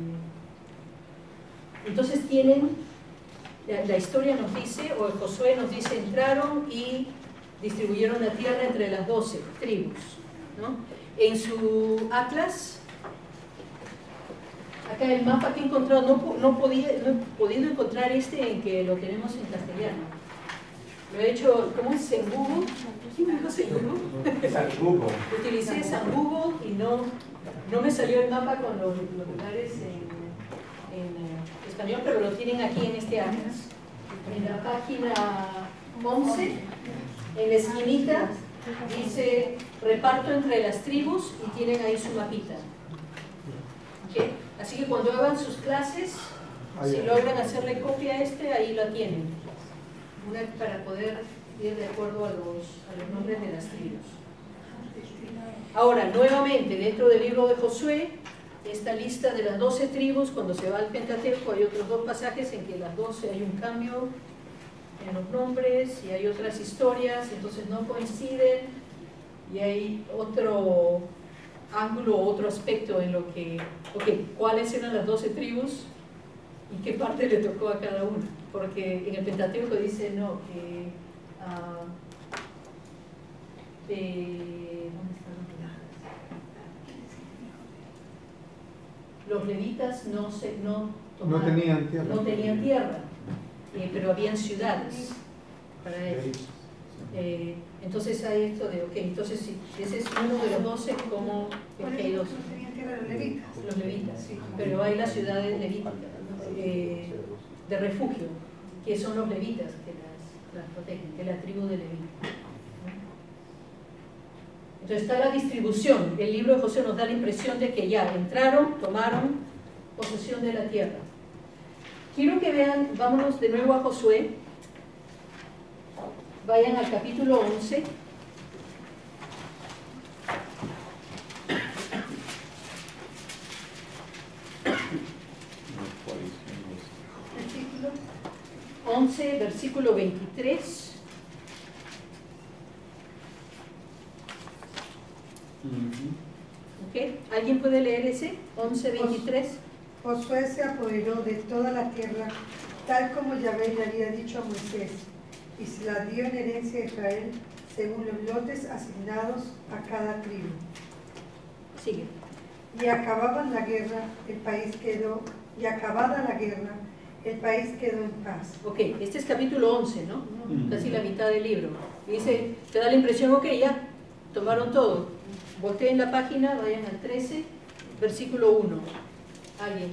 Entonces tienen, la, la historia nos dice, o Josué nos dice, entraron y distribuyeron la tierra entre las doce tribus, ¿no? En su atlas, acá el mapa que he encontrado, no, no, podía, no he podido encontrar este en que lo tenemos en castellano. Lo he hecho, ¿cómo es? En Google. ¿Quién me dijo San Google? San Google. Utilicé San Google y no, no me salió el mapa con los, los lugares en, en eh, español, pero lo tienen aquí en este atlas. En la página once, en la esquinita, dice reparto entre las tribus y tienen ahí su mapita. ¿Okay? Así que cuando hagan sus clases, si logran hacerle copia a este, ahí lo tienen. Una para poder ir de acuerdo a los, a los nombres de las tribus. Ahora, nuevamente, dentro del libro de Josué, esta lista de las doce tribus, cuando se va al Pentateuco, hay otros dos pasajes en que las doce hay un cambio en los nombres y hay otras historias, entonces no coinciden y hay otro ángulo, otro aspecto en lo que, ok, ¿cuáles eran las doce tribus y qué parte le tocó a cada una? Porque en el Pentateuco dice, no, que uh, eh, ¿dónde están los Los levitas no, se, no, tomaron, no tenían tierra, no tenían tierra eh, pero habían ciudades para ellos. Eh, Entonces hay esto de, ok, entonces si ese es uno de los doce, ¿cómo es que hay dos? No tenían tierra los levitas. Los levitas, sí. Pero hay las ciudades levíticas, eh, de refugio, que son los levitas que las, las protegen, que es la tribu de Leví. Entonces está la distribución. El libro de Josué nos da la impresión de que ya entraron, tomaron posesión de la tierra. Quiero que vean, vámonos de nuevo a Josué. Vayan al capítulo once. Versículo once, versículo veintitrés. ¿Ok? ¿Alguien puede leer ese? once, veintitrés. Josué se apoderó de toda la tierra, tal como Yahvé le había dicho a Moisés, y se la dio en herencia a Israel, según los lotes asignados a cada tribu. Sigue. Y acababan la guerra, el país quedó, y acabada la guerra, el país quedó en paz. Ok, este es capítulo once, ¿no? Casi la mitad del libro. Y dice, te da la impresión, ok, ya, tomaron todo. Volteen la página, vayan al trece, versículo uno. ¿Alguien?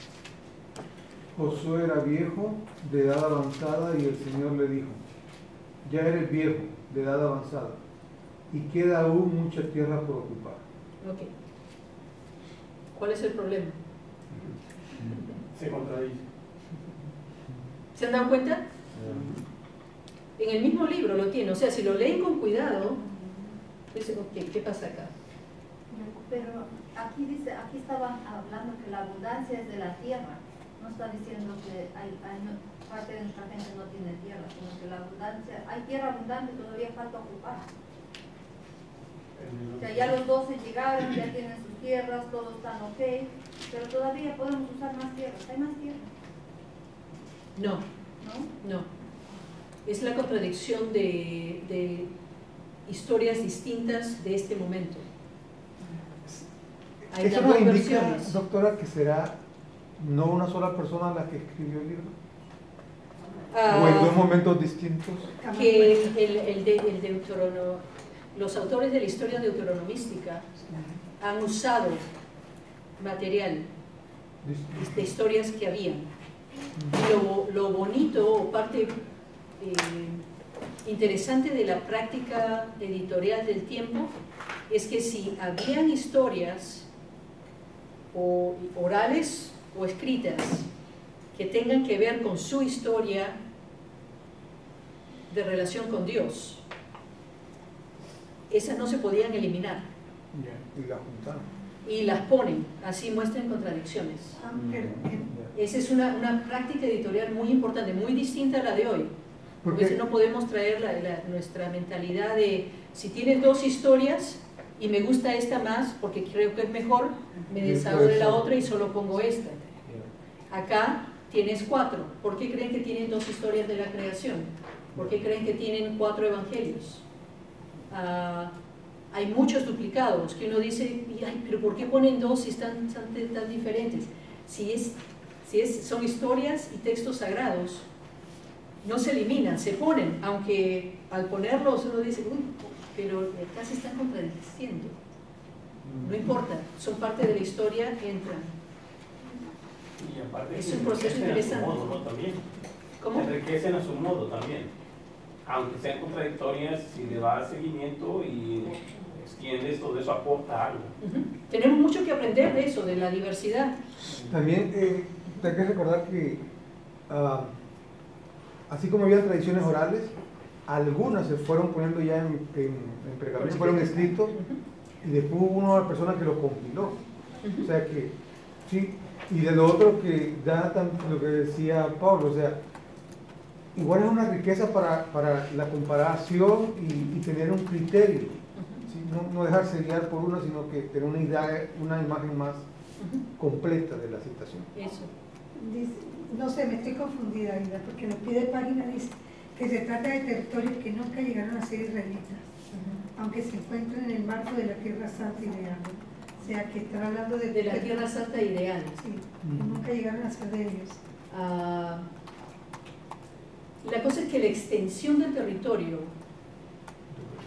Josué era viejo, de edad avanzada, y el Señor le dijo, ya eres viejo, de edad avanzada, y queda aún mucha tierra por ocupar. Ok. ¿Cuál es el problema? Se contradice. ¿Se han dado cuenta? En el mismo libro lo tiene, o sea, si lo leen con cuidado, dicen, ok, ¿qué pasa acá? Pero aquí dice, aquí estaban hablando que la abundancia es de la tierra. No está diciendo que hay, hay no, parte de nuestra gente no tiene tierra, sino que la abundancia, hay tierra abundante, todavía falta ocupar. O sea, ya los doce llegaron, ya tienen sus tierras, todos están ok, pero todavía podemos usar más tierras. ¿Hay más tierra? No, ¿No? no. Es la contradicción de, de historias distintas de este momento. Hay ¿Eso las nos dos indica, versiones. doctora, que será no una sola persona la que escribió el libro? Ah, ¿O en dos momentos distintos? que el, el, de, el deuterono, los autores de la historia deuteronomística han usado material de historias que habían. Y lo, lo bonito o parte eh, interesante de la práctica editorial del tiempo es que si habían historias o orales o escritas que tengan que ver con su historia de relación con Dios, esas no se podían eliminar. Y la juntaron. Y las ponen, así muestran contradicciones. Esa es una, una práctica editorial muy importante, muy distinta a la de hoy. Porque no podemos traer la, la, nuestra mentalidad de si tienes dos historias y me gusta esta más porque creo que es mejor, me deshago de la otra y solo pongo esta. Acá tienes cuatro. ¿Por qué creen que tienen dos historias de la creación? ¿Por qué creen que tienen cuatro evangelios? Uh, hay muchos duplicados que uno dice, ay, pero ¿por qué ponen dos si están tan, tan diferentes? Si, es, si es, son historias y textos sagrados, no se eliminan, se ponen, aunque al ponerlos uno dice, uy, pero casi están contradiciendo. No importa, son parte de la historia, entran. Y aparte es un proceso interesante. A su modo, ¿no? También. ¿Cómo? Enriquecen a su modo también. Aunque sean contradictorias, si le das seguimiento y extiendes, todo eso aporta algo. Uh-huh. Tenemos mucho que aprender de eso, de la diversidad. También eh, hay que recordar que uh, así como había tradiciones orales, algunas se fueron poniendo ya en, en, en pergamino, fueron escritos, uh-huh. Y después hubo una persona que lo compiló. Uh-huh. O sea que, sí, y de lo otro que da lo que decía Pablo, o sea, igual es una riqueza para, para la comparación y, y tener un criterio, uh-huh. ¿Sí? no, no dejarse guiar por una, sino que tener una idea, una imagen más uh-huh. completa de la situación. Eso. Dice, no sé, me estoy confundida, Aida, porque en el pie de página dice que se trata de territorios que nunca llegaron a ser israelitas, uh-huh. aunque se encuentran en el marco de la Tierra Santa ideal. O sea, que están hablando de... De la Tierra Santa ideal. Sí, uh-huh. que nunca llegaron a ser de ellos. Uh, la cosa es que la extensión del territorio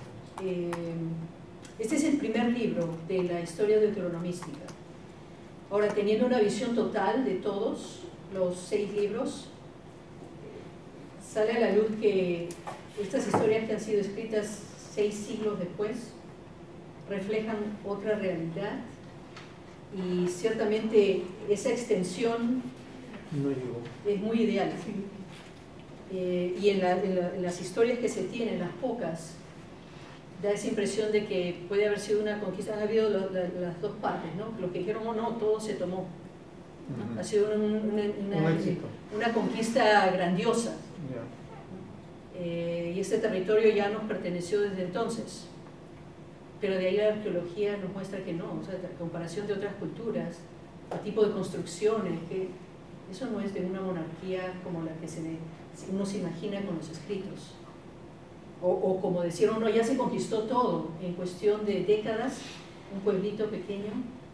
eh, este es el primer libro de la historia deuteronomística. Ahora, teniendo una visión total de todos los seis libros, sale a la luz que estas historias que han sido escritas seis siglos después reflejan otra realidad, y ciertamente esa extensión No llegó. es muy ideal. Eh, y en, la, en, la, en las historias que se tienen, las pocas, da esa impresión de que puede haber sido una conquista. Han habido lo, la, las dos partes, ¿no? Los que dijeron, oh no, todo se tomó. Uh-huh. Ha sido un, una, una, Un éxito. una conquista grandiosa. Yeah. Eh, y este territorio ya nos perteneció desde entonces. Pero de ahí la arqueología nos muestra que no, o sea, la comparación de otras culturas, el tipo de construcciones, que eso no es de una monarquía como la que se, uno se imagina con los escritos. O, o como decían, no, ya se conquistó todo en cuestión de décadas, un pueblito pequeño.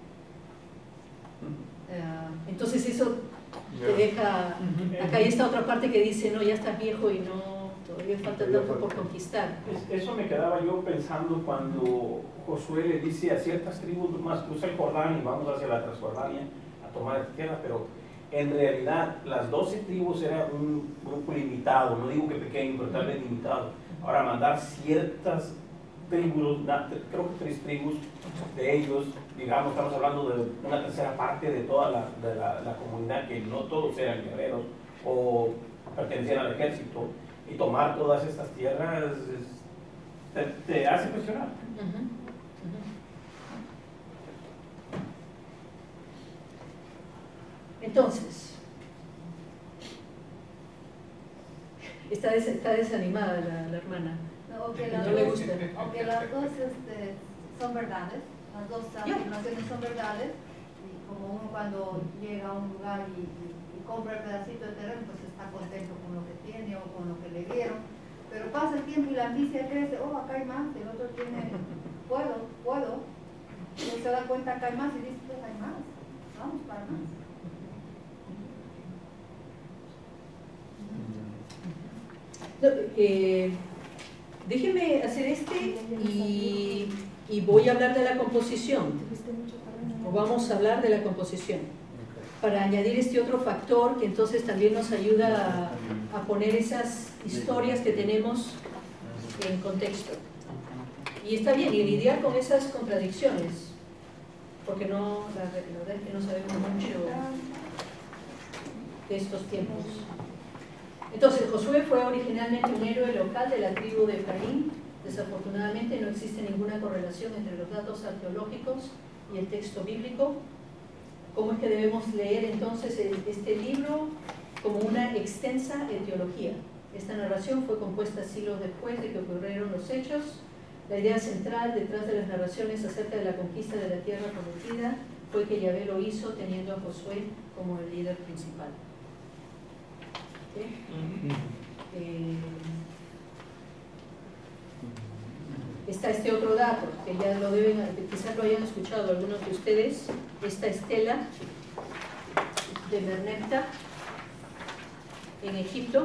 Uh, entonces eso te deja, acá hay esta otra parte que dice, no, ya estás viejo y no, todavía falta tanto por conquistar. Es, eso me quedaba yo pensando cuando Josué le dice a ciertas tribus más, cruza el Jordán y vamos hacia la Transjordania a tomar tierra, pero en realidad las doce tribus eran un grupo limitado, no digo que pequeño, pero tal vez limitado. Ahora mandar ciertas tribus, creo que tres tribus de ellos, digamos, estamos hablando de una tercera parte de toda la, de la, la comunidad, que no todos eran guerreros o pertenecían al ejército, y tomar todas estas tierras es, te, te hace cuestionar. Uh-huh. Uh-huh. Entonces, está, des, está desanimada la, la hermana. No, o que No las le dos, gusta. o que las dos este, son verdades, las dos afirmaciones son verdades, y como uno cuando llega a un lugar y, y, y compra el pedacito de terreno, pues está contento con lo que tiene o con lo que le dieron, pero pasa el tiempo y la ambicia crece, oh, acá hay más, el otro tiene, puedo, puedo, y uno se da cuenta acá hay más y dice, pues hay más, vamos para más. No, eh, déjeme hacer este y, y voy a hablar de la composición, o vamos a hablar de la composición, para añadir este otro factor que entonces también nos ayuda a, a poner esas historias que tenemos en contexto. Y está bien, y lidiar con esas contradicciones, porque no, la, la verdad es que no sabemos mucho de estos tiempos. Entonces, Josué fue originalmente un héroe local de la tribu de Efraín. Desafortunadamente no existe ninguna correlación entre los datos arqueológicos y el texto bíblico. ¿Cómo es que debemos leer entonces este libro? Como una extensa etiología. Esta narración fue compuesta siglos después de que ocurrieron los hechos. La idea central detrás de las narraciones acerca de la conquista de la tierra prometida fue que Yahvé lo hizo teniendo a Josué como el líder principal. ¿Sí? Eh, está este otro dato que ya lo deben, quizás lo hayan escuchado algunos de ustedes, esta estela de Merneptah en Egipto.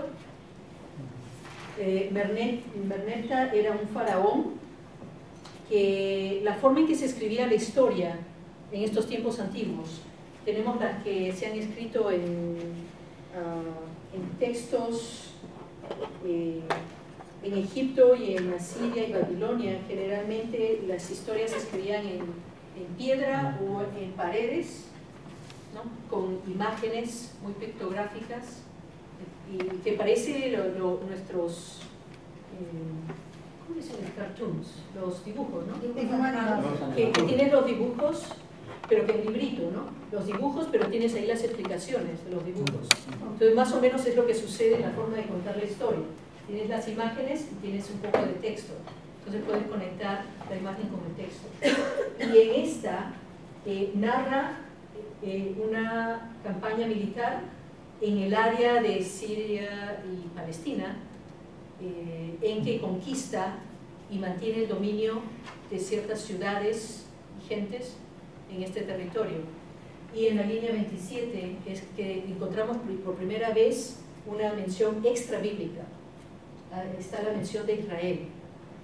eh, Merneptah era un faraón que la forma en que se escribía la historia en estos tiempos antiguos, tenemos las que se han escrito en uh, en textos eh, en Egipto y en Asiria y Babilonia. Generalmente las historias se escribían en, en piedra o en paredes, ¿no? Con imágenes muy pictográficas y que parece lo, lo, nuestros eh, ¿cómo dicen? Cartoons, los dibujos, ¿no? Que, que tienen los dibujos, pero que en librito, ¿no? Los dibujos, pero tienes ahí las explicaciones de los dibujos. Entonces, más o menos es lo que sucede en la forma de contar la historia. Tienes las imágenes y tienes un poco de texto. Entonces puedes conectar la imagen con el texto. Y en esta eh, narra eh, una campaña militar en el área de Siria y Palestina, eh, en que conquista y mantiene el dominio de ciertas ciudades y gentes en este territorio. Y en la línea veintisiete es que encontramos por primera vez una mención extra bíblica. Está la mención de Israel.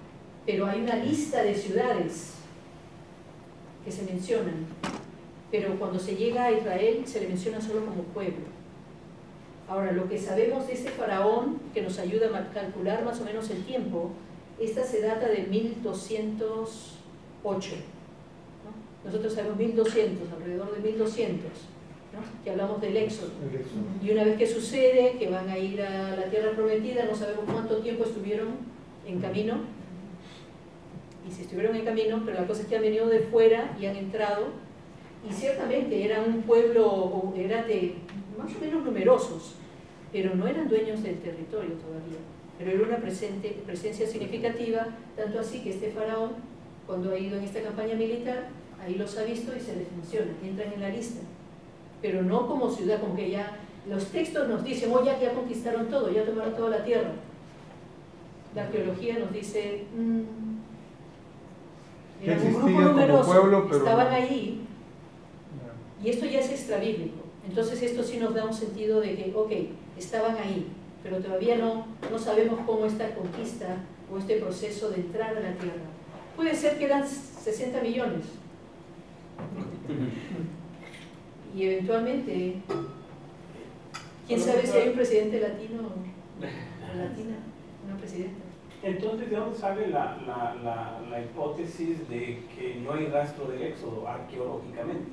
pero hay una lista de ciudades que se mencionan, pero cuando se llega a Israel se le menciona solo como pueblo. Ahora, lo que sabemos de este faraón, que nos ayuda a calcular más o menos el tiempo, esta se data de mil doscientos ocho, ¿no? Nosotros sabemos mil doscientos, alrededor de mil doscientos, ¿no? Que hablamos del éxodo. Y una vez que sucede, que van a ir a la tierra prometida, no sabemos cuánto tiempo estuvieron en camino, y si estuvieron en camino, pero la cosa es que han venido de fuera y han entrado, y ciertamente eran un pueblo, era de más o menos numerosos, pero no eran dueños del territorio todavía, pero era una presente, presencia significativa, tanto así que este faraón, cuando ha ido en esta campaña militar, ahí los ha visto y se les menciona, entran en la lista, pero no como ciudad, como que ya, los textos nos dicen, oh, ya, ya conquistaron todo, ya tomaron toda la tierra. La arqueología nos dice, mmm, eran un grupo numeroso, pueblo, pero estaban no. ahí, y esto ya es extrabíblico. Entonces esto sí nos da un sentido de que, ok, estaban ahí, pero todavía no, no sabemos cómo esta conquista o este proceso de entrar a la tierra. Puede ser que eran sesenta millones. Y eventualmente, ¿quién sabe si hay un presidente latino o latina? Una presidenta. Entonces, ¿de dónde sale la, la, la, la hipótesis de que no hay rastro del éxodo arqueológicamente?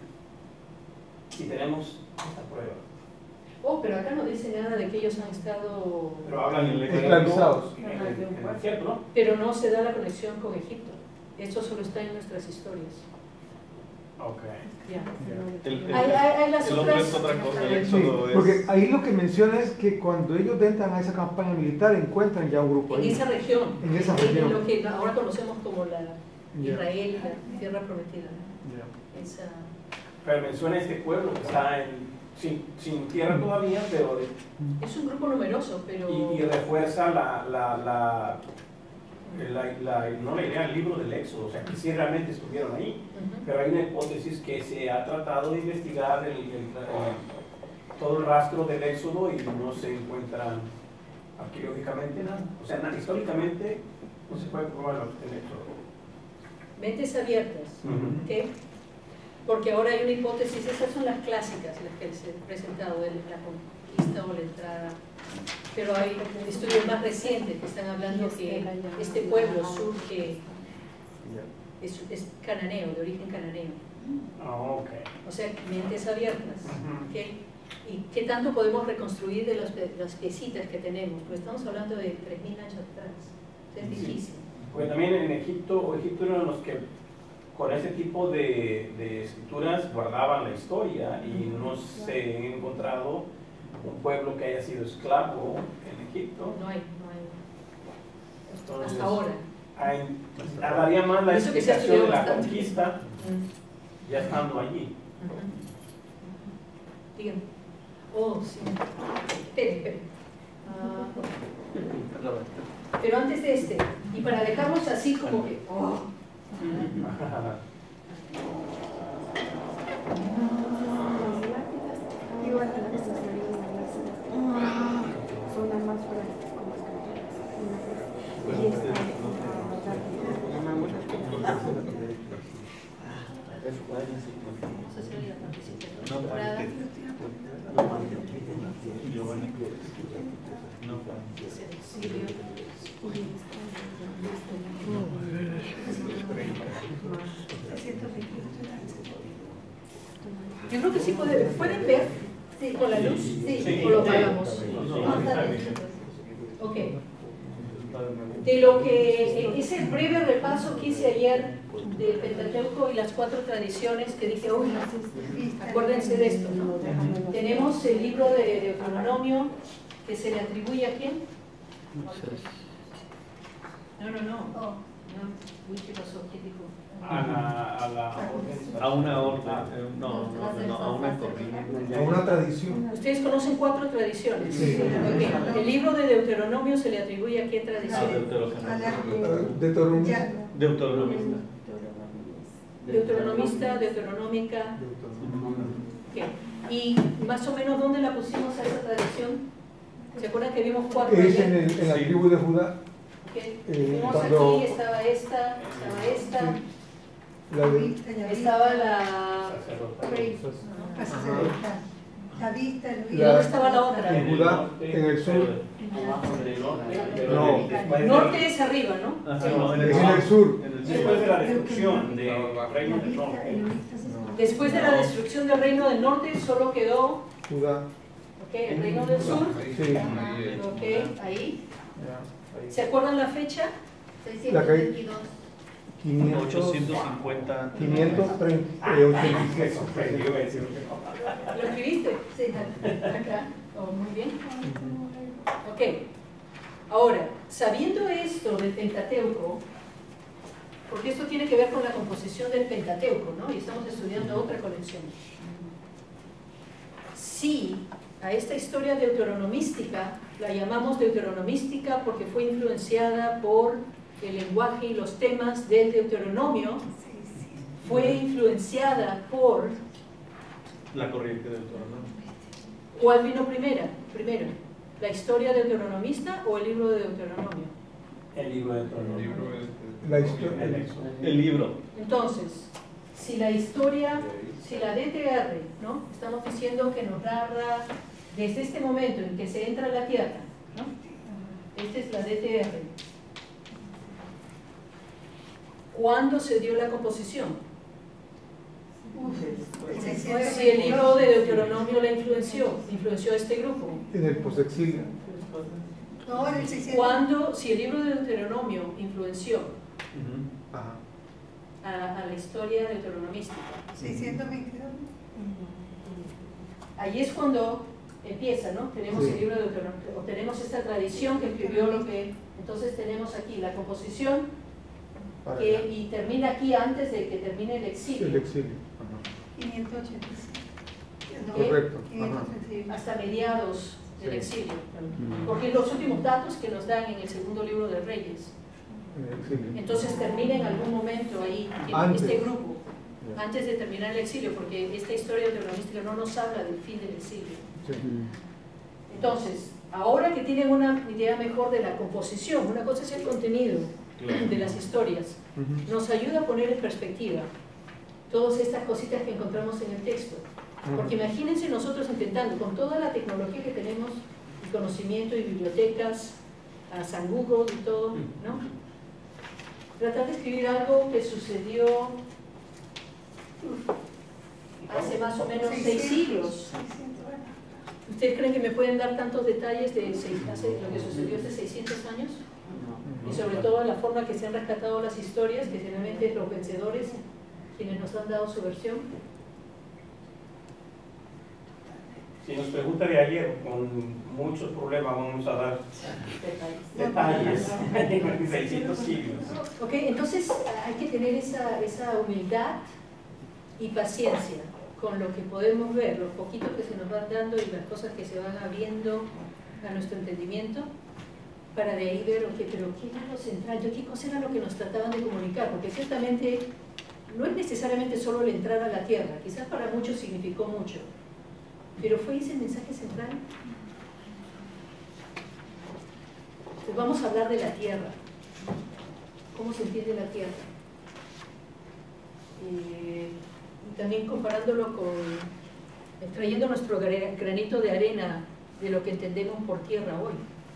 Si tenemos esta prueba. Oh, pero acá no dice nada de que ellos han estado... Pero hablan en el esclavizados. ¿no? Pero no se da la conexión con Egipto. Esto solo está en nuestras historias. Ok. Ya. El, el, hay, hay, hay las el otras... otro es otra cosa, el Sí, éxodo es... porque ahí lo que menciona es que cuando ellos entran a esa campaña militar encuentran ya un grupo En ahí. esa región. En esa En región. lo que ahora conocemos como la Ya. Israel, la tierra prometida. Ya. Esa... Pero menciona este pueblo que está en, sin, sin tierra todavía, pero... De, es un grupo numeroso, pero... Y, y refuerza la, la, la, la, la, no la idea del libro del Éxodo, o sea, que sí realmente estuvieron ahí. Uh-huh. Pero hay una hipótesis que se ha tratado de investigar el, el, el, todo el rastro del Éxodo y no se encuentra arqueológicamente nada. O sea, nada, históricamente no se puede probar el Éxodo. Mentes abiertas, uh-huh. ¿Okay? Porque ahora hay una hipótesis, esas son las clásicas, las que les he presentado, de la conquista o la entrada, pero hay estudios más recientes que están hablando que este pueblo surge, es, es cananeo, de origen cananeo. Oh, okay. O sea, mentes abiertas. ¿Okay? ¿Y qué tanto podemos reconstruir de las, las piecitas que tenemos? Porque estamos hablando de tres mil años atrás, o sea, es difícil. Sí. Porque también en Egipto, o Egipto eran los que con ese tipo de, de escrituras guardaban la historia y no se ha encontrado un pueblo que haya sido esclavo en Egipto. No hay, no hay. Entonces, hasta ahora. Hay, daría más la Eso que se explicación de la bastante. conquista Mm. ya estando allí. Uh-huh. Díganme. Oh, sí. Esperen, esperen. Ah, pero antes de este, y para dejarlos así como que... Oh. Son las más fuertes como escrituras. Y esta yo creo que sí puede, pueden ver Sí. con la luz, Sí. Sí. o lo apagamos. No, está bien. Ok. De lo que ese breve repaso que hice ayer del Pentateuco y las cuatro tradiciones que dije, uy, acuérdense de esto, ¿no? Tenemos el libro de Deuteronomio que se le atribuye a quién? No, no, no. Oh. No, uy, ¿qué pasó? ¿Qué dijo? A la, a la A una orden, eh, no, no, no, a una corriente. A una tradición. Ustedes conocen cuatro tradiciones. Sí. Ok. El libro de Deuteronomio se le atribuye a qué Ah, tradición? deuteronomista. Deuteronomista. Deuteronomista. Deuteronomista, deuteronómica. Okay. ¿Y más o menos dónde la pusimos a esa tradición? ¿Se acuerdan que vimos cuatro? Es ayer? en, el, en la Sí. tribu de Judá. ¿Okay? Eh, Vimos cuando- aquí, estaba esta, estaba esta, La de- vista, ya estaba vista, la... la sacerdotal, la vista, el ¿Y La- dónde estaba la otra? En Judá, en el sur, Abajo en el norte. No. Después de- Norte es arriba, ¿no? Ajá, no, en el es en el sur. Después de la destrucción del reino la del vista, norte. el vista se- Después de la destrucción del reino del norte solo quedó, Judá. ok, el reino del sur, Sí. ok, ahí. Ya. ¿Se acuerdan la fecha? seiscientos veintidós. quinientos, ochocientos cincuenta. quinientos treinta, eh, ochenta y seis. ¿Lo escribiste? Sí, Acá. Oh, muy bien. Ok. Ahora, sabiendo esto del Pentateuco, porque esto tiene que ver con la composición del Pentateuco, ¿no? Y estamos estudiando otra colección. Sí, a esta historia deuteronomística la llamamos deuteronomística porque fue influenciada por el lenguaje y los temas del Deuteronomio, fue influenciada por... La corriente del Deuteronomio. ¿Cuál vino primero? Primero, ¿la historia deuteronomista o el libro de Deuteronomio? El libro de Deuteronomio. La historia. El Éxodo. El libro. Entonces, si la historia, si la D T R, ¿no? Estamos diciendo que nos narra desde este momento en que se entra a la tierra, ¿no? Esta es la D T R. ¿Cuándo se dio la composición? el seiscientos Si el libro de Deuteronomio la influenció, influenció a este grupo. En el posexilio. No, en el seiscientos. ¿Cuándo, si el libro de Deuteronomio influenció Ajá. a, a la historia deuteronomística? seiscientos veintidós. Ahí es cuando empieza, ¿no? Tenemos Sí. el libro de Deuteronomio, o tenemos esta tradición que escribió lo que... Entonces tenemos aquí la composición Para que, allá. y termina aquí antes de que termine el exilio, El exilio. quinientos ochenta y seis. No, Correcto. Ajá. quinientos treinta y uno. hasta mediados del Sí. exilio. Porque los últimos datos que nos dan en el segundo libro de Reyes. En el exilio. Entonces termina en algún momento ahí, en Antes. este grupo, Ya. antes de terminar el exilio, porque esta historia deuteronomística no nos habla del fin del exilio. Sí. Entonces, ahora que tienen una idea mejor de la composición, una cosa es el contenido de las historias, Ujú. nos ayuda a poner en perspectiva todas estas cositas que encontramos en el texto. Porque imagínense nosotros intentando, con toda la tecnología que tenemos, y conocimiento y bibliotecas, a San Google y todo, ¿no? Tratar de escribir algo que sucedió hace más o menos seis siglos. ¿Ustedes creen que me pueden dar tantos detalles de seis- hace- lo que sucedió hace seiscientos años? Y sobre todo la forma que se han rescatado las historias, que generalmente los vencedores, quienes nos han dado su versión. Si nos pregunta de ayer, con muchos problemas vamos a dar Detalles. detalles en seiscientos siglos. Ok, entonces hay que tener esa, esa humildad y paciencia con lo que podemos ver, los poquitos que se nos van dando y las cosas que se van abriendo a nuestro entendimiento, para de ahí ver, ok, pero ¿qué era lo central? ¿Yo qué cosa era lo que nos trataban de comunicar? Porque ciertamente no es necesariamente solo el entrar a la tierra, quizás para muchos significó mucho, pero ¿fue ese el mensaje central? Pues vamos a hablar de la tierra. ¿Cómo se entiende la tierra? Eh, y también comparándolo con, trayendo nuestro gra- granito de arena de lo que entendemos por tierra hoy.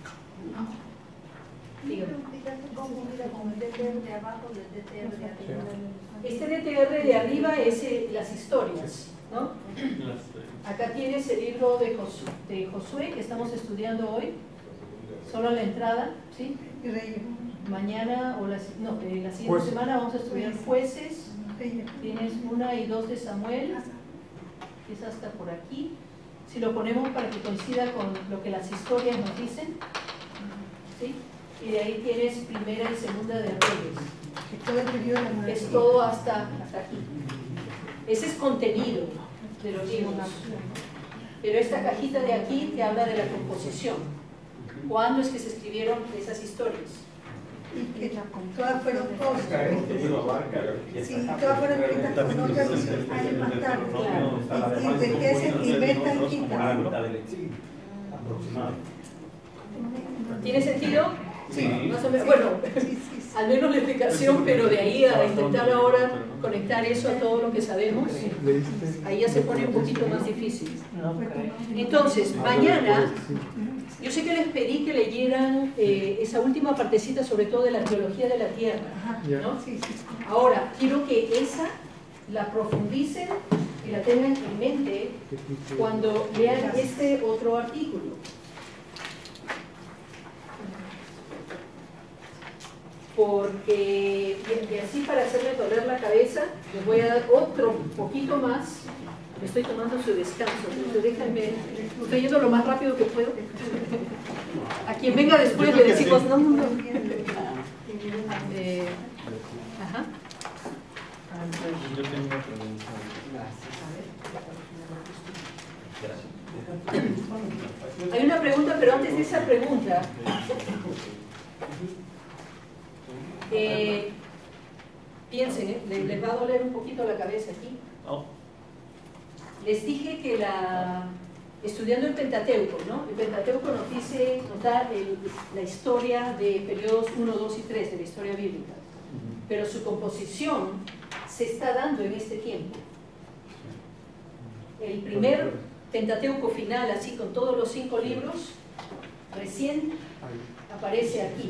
Dígame. ¿Cómo mira con el D T R de abajo y el D T R de arriba? Este D T R de arriba es eh, las historias, ¿no? Acá tienes el libro de Josué, de Josué que estamos estudiando hoy, solo la entrada, ¿sí? Y Reyes. Mañana o la, no, eh, la siguiente Jueces. semana vamos a estudiar jueces. Reyes. Tienes una y dos de Samuel, que es hasta por aquí. Si lo ponemos para que coincida con lo que las historias nos dicen, ¿sí? Y de ahí tienes primera y segunda de Reyes. Que todo el periodo de la Es todo hasta, hasta aquí. Ese es contenido de los libros. Pero esta cajita de aquí te habla de la composición. ¿Cuándo es que se escribieron esas historias? Y que todas fueron El cosas. contenido abarca Sí, todas fueron escritas con otras años más tarde. Y, y enriquecen, inventan, como la quitan. mitad del exilio, aproximadamente. ¿Tiene sentido? Sí, más o menos. Bueno, al menos la explicación, pero de ahí a intentar ahora conectar eso a todo lo que sabemos, ahí ya se pone un poquito más difícil. Entonces, mañana, yo sé que les pedí que leyeran eh, esa última partecita, sobre todo de la geología de la Tierra, ¿no? Ahora, quiero que esa la profundicen y la tengan en mente cuando lean este otro artículo. Porque, y así para hacerme doler la cabeza, les voy a dar otro poquito más. Estoy tomando su descanso, entonces déjenme, estoy yendo lo más rápido que puedo. A quien venga después le decimos, no, no, no. Eh, ajá. Yo tengo una pregunta. Hay una pregunta, pero antes de esa pregunta, eh, piensen, ¿eh? les, les va a doler un poquito la cabeza aquí. Oh. Les dije que la, estudiando el Pentateuco, ¿no? El Pentateuco nos dice, nos da el, la historia de periodos uno, dos y tres de la historia bíblica, pero su composición se está dando en este tiempo. El primer Pentateuco final, así con todos los cinco libros, recién aparece aquí.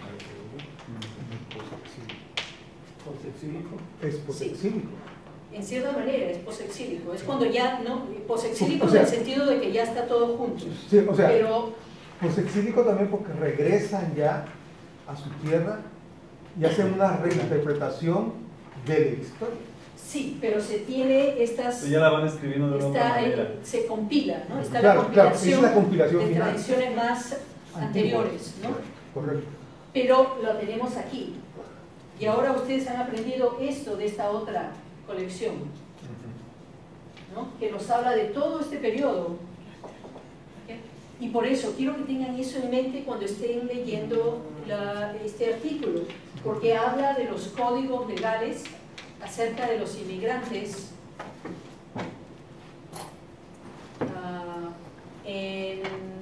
Es posexílico. En cierta manera es posexílico, es cuando ya, ¿no? Posexílico O sea, en el sentido de que ya está todo junto. Sí, o sea, pero posexílico también porque regresan ya a su tierra y hacen una reinterpretación de la historia. sí, pero se tiene estas... Pues ya la van escribiendo de una está, otra manera. se compila, ¿no? Está Claro, la claro, compilación, esa es la compilación de final. tradiciones más anteriores, ¿no? Correcto. Pero lo tenemos aquí. Y ahora ustedes han aprendido esto de esta otra colección, ¿no? Que nos habla de todo este periodo. ¿Okay? Y por eso quiero que tengan eso en mente cuando estén leyendo la, este artículo, porque habla de los códigos legales acerca de los inmigrantes uh, en,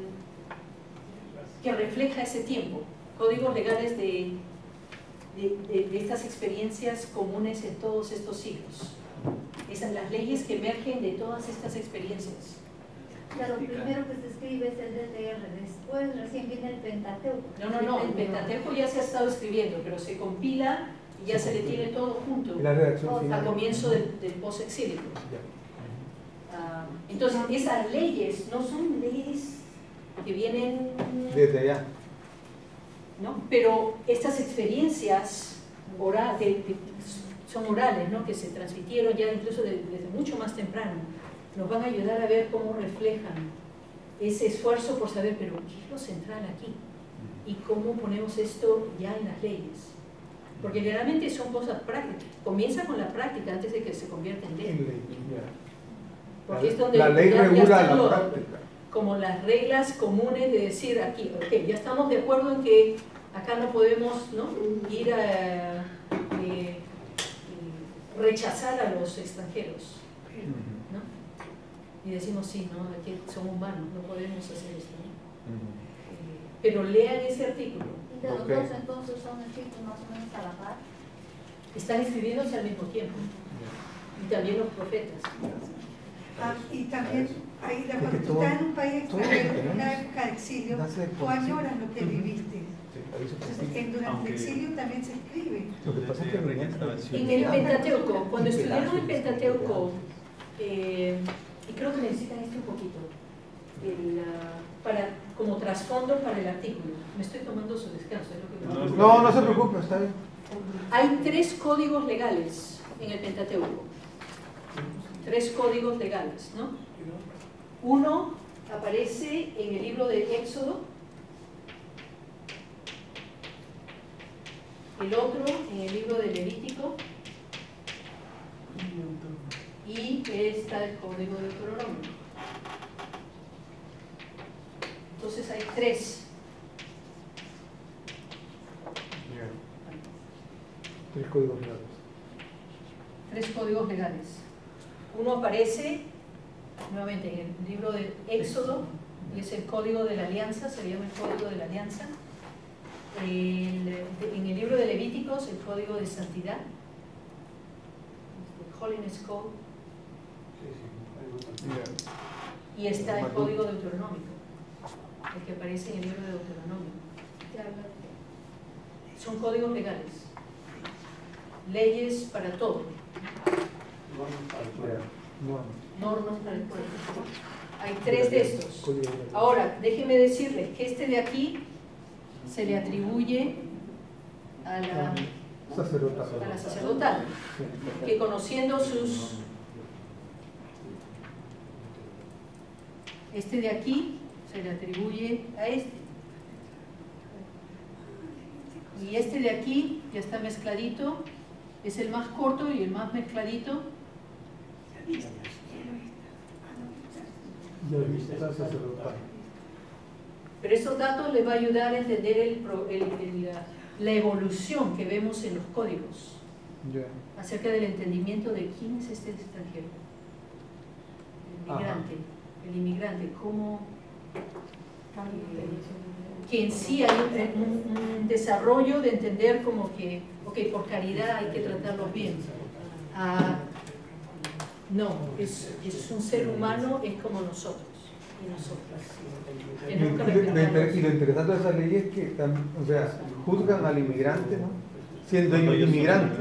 que refleja ese tiempo, códigos legales de De, de, de estas experiencias comunes en todos estos siglos. Esas las leyes que emergen de todas estas experiencias. Claro, primero que se escribe es el D T R, después recién viene el Pentateuco. No, no, no, el Pentateuco ya se ha estado escribiendo, pero se compila y ya se le tiene todo junto La redacción final. a comienzo del, del post-exílico. Uh, entonces, esas leyes no son leyes que vienen desde allá. ¿no? Pero estas experiencias oral, de, de, son orales, ¿no? Que se transmitieron ya incluso de, desde mucho más temprano, nos van a ayudar a ver cómo reflejan ese esfuerzo por saber, pero ¿qué es lo central aquí? Y cómo ponemos esto ya en las leyes. Porque generalmente son cosas prácticas. Comienza con la práctica antes de que se convierta en ley. Porque es donde la ley ya, regula ya la lo, práctica. Como las reglas comunes de decir aquí, ok, ya estamos de acuerdo en que acá no podemos, ¿no? ir a eh, rechazar a los extranjeros, ¿no? Y decimos, sí, ¿no? Aquí son humanos, no podemos hacer esto, ¿no? eh, pero lean ese artículo. ¿Y de los okay. dos entonces son escritos más o menos a la par? Están escribiéndose al mismo tiempo, y también los profetas. Ah, y también, ahí, cuando tú estás en un país extranjero, en una época de exilio, tú añoras lo que viviste. Entonces, durante el exilio también se escribe. Lo que pasa es que en el Pentateuco, cuando estudiaron el Pentateuco, eh, y creo que necesitan esto un poquito, el, uh, para, como trasfondo para el artículo. Me estoy tomando su descanso. Es lo que me no, no se preocupe, está bien. Hay tres códigos legales en el Pentateuco. Tres códigos legales, ¿no? Uno aparece en el libro de Éxodo, el otro en el libro de Levítico y está el código de Deuteronomio. Entonces hay tres. Tres códigos legales. Tres códigos legales. Uno aparece nuevamente en el libro de Éxodo y es el código de la alianza, se llama el código de la alianza. el, en el libro de Levíticos, el código de santidad, el Holiness Code, y está el código deuteronómico, el que aparece en el libro de Deuteronomio. Son códigos legales, leyes para todo, normas para el pueblo. Hay tres de estos. Ahora, déjenme decirles que este de aquí se le atribuye a la sacerdotal, a la sacerdotal, que conociendo sus... Este de aquí se le atribuye a este. Y este de aquí ya está mezcladito, es el más corto y el más mezcladito. Pero estos datos les va a ayudar a entender el, el, el, la, la evolución que vemos en los códigos, yeah, acerca del entendimiento de quién es este extranjero, el inmigrante, Ajá. el inmigrante, cómo eh, que en sí hay un, un desarrollo de entender como que, ok, por caridad hay que tratarlos bien. Ah, no, es, es un ser humano, es como nosotros y nosotras. Y, y, y lo interesante de esa ley es que también, o sea, juzgan al inmigrante, ¿no? Siendo ellos inmigrantes.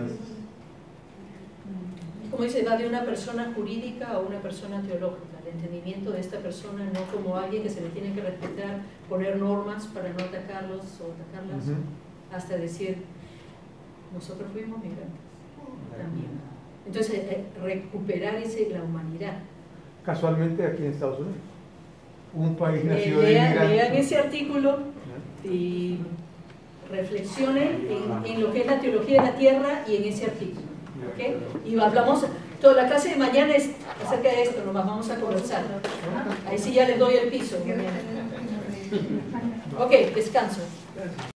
Como dice, va de una persona jurídica a una persona teológica, el entendimiento de esta persona no como alguien que se le tiene que respetar, poner normas para no atacarlos o atacarlas, uh-huh, hasta decir, nosotros fuimos migrantes también. Entonces, eh, recuperar ese, la humanidad. Casualmente aquí en Estados Unidos, un país nacido eh, de lean, inmigrantes. Lean ese artículo y reflexionen en, en lo que es la teología de la tierra y en ese artículo. ¿Okay? Y hablamos, toda la clase de mañana es acerca de esto, nomás vamos a conversar. Ahí sí ya les doy el piso. Ok, descanso.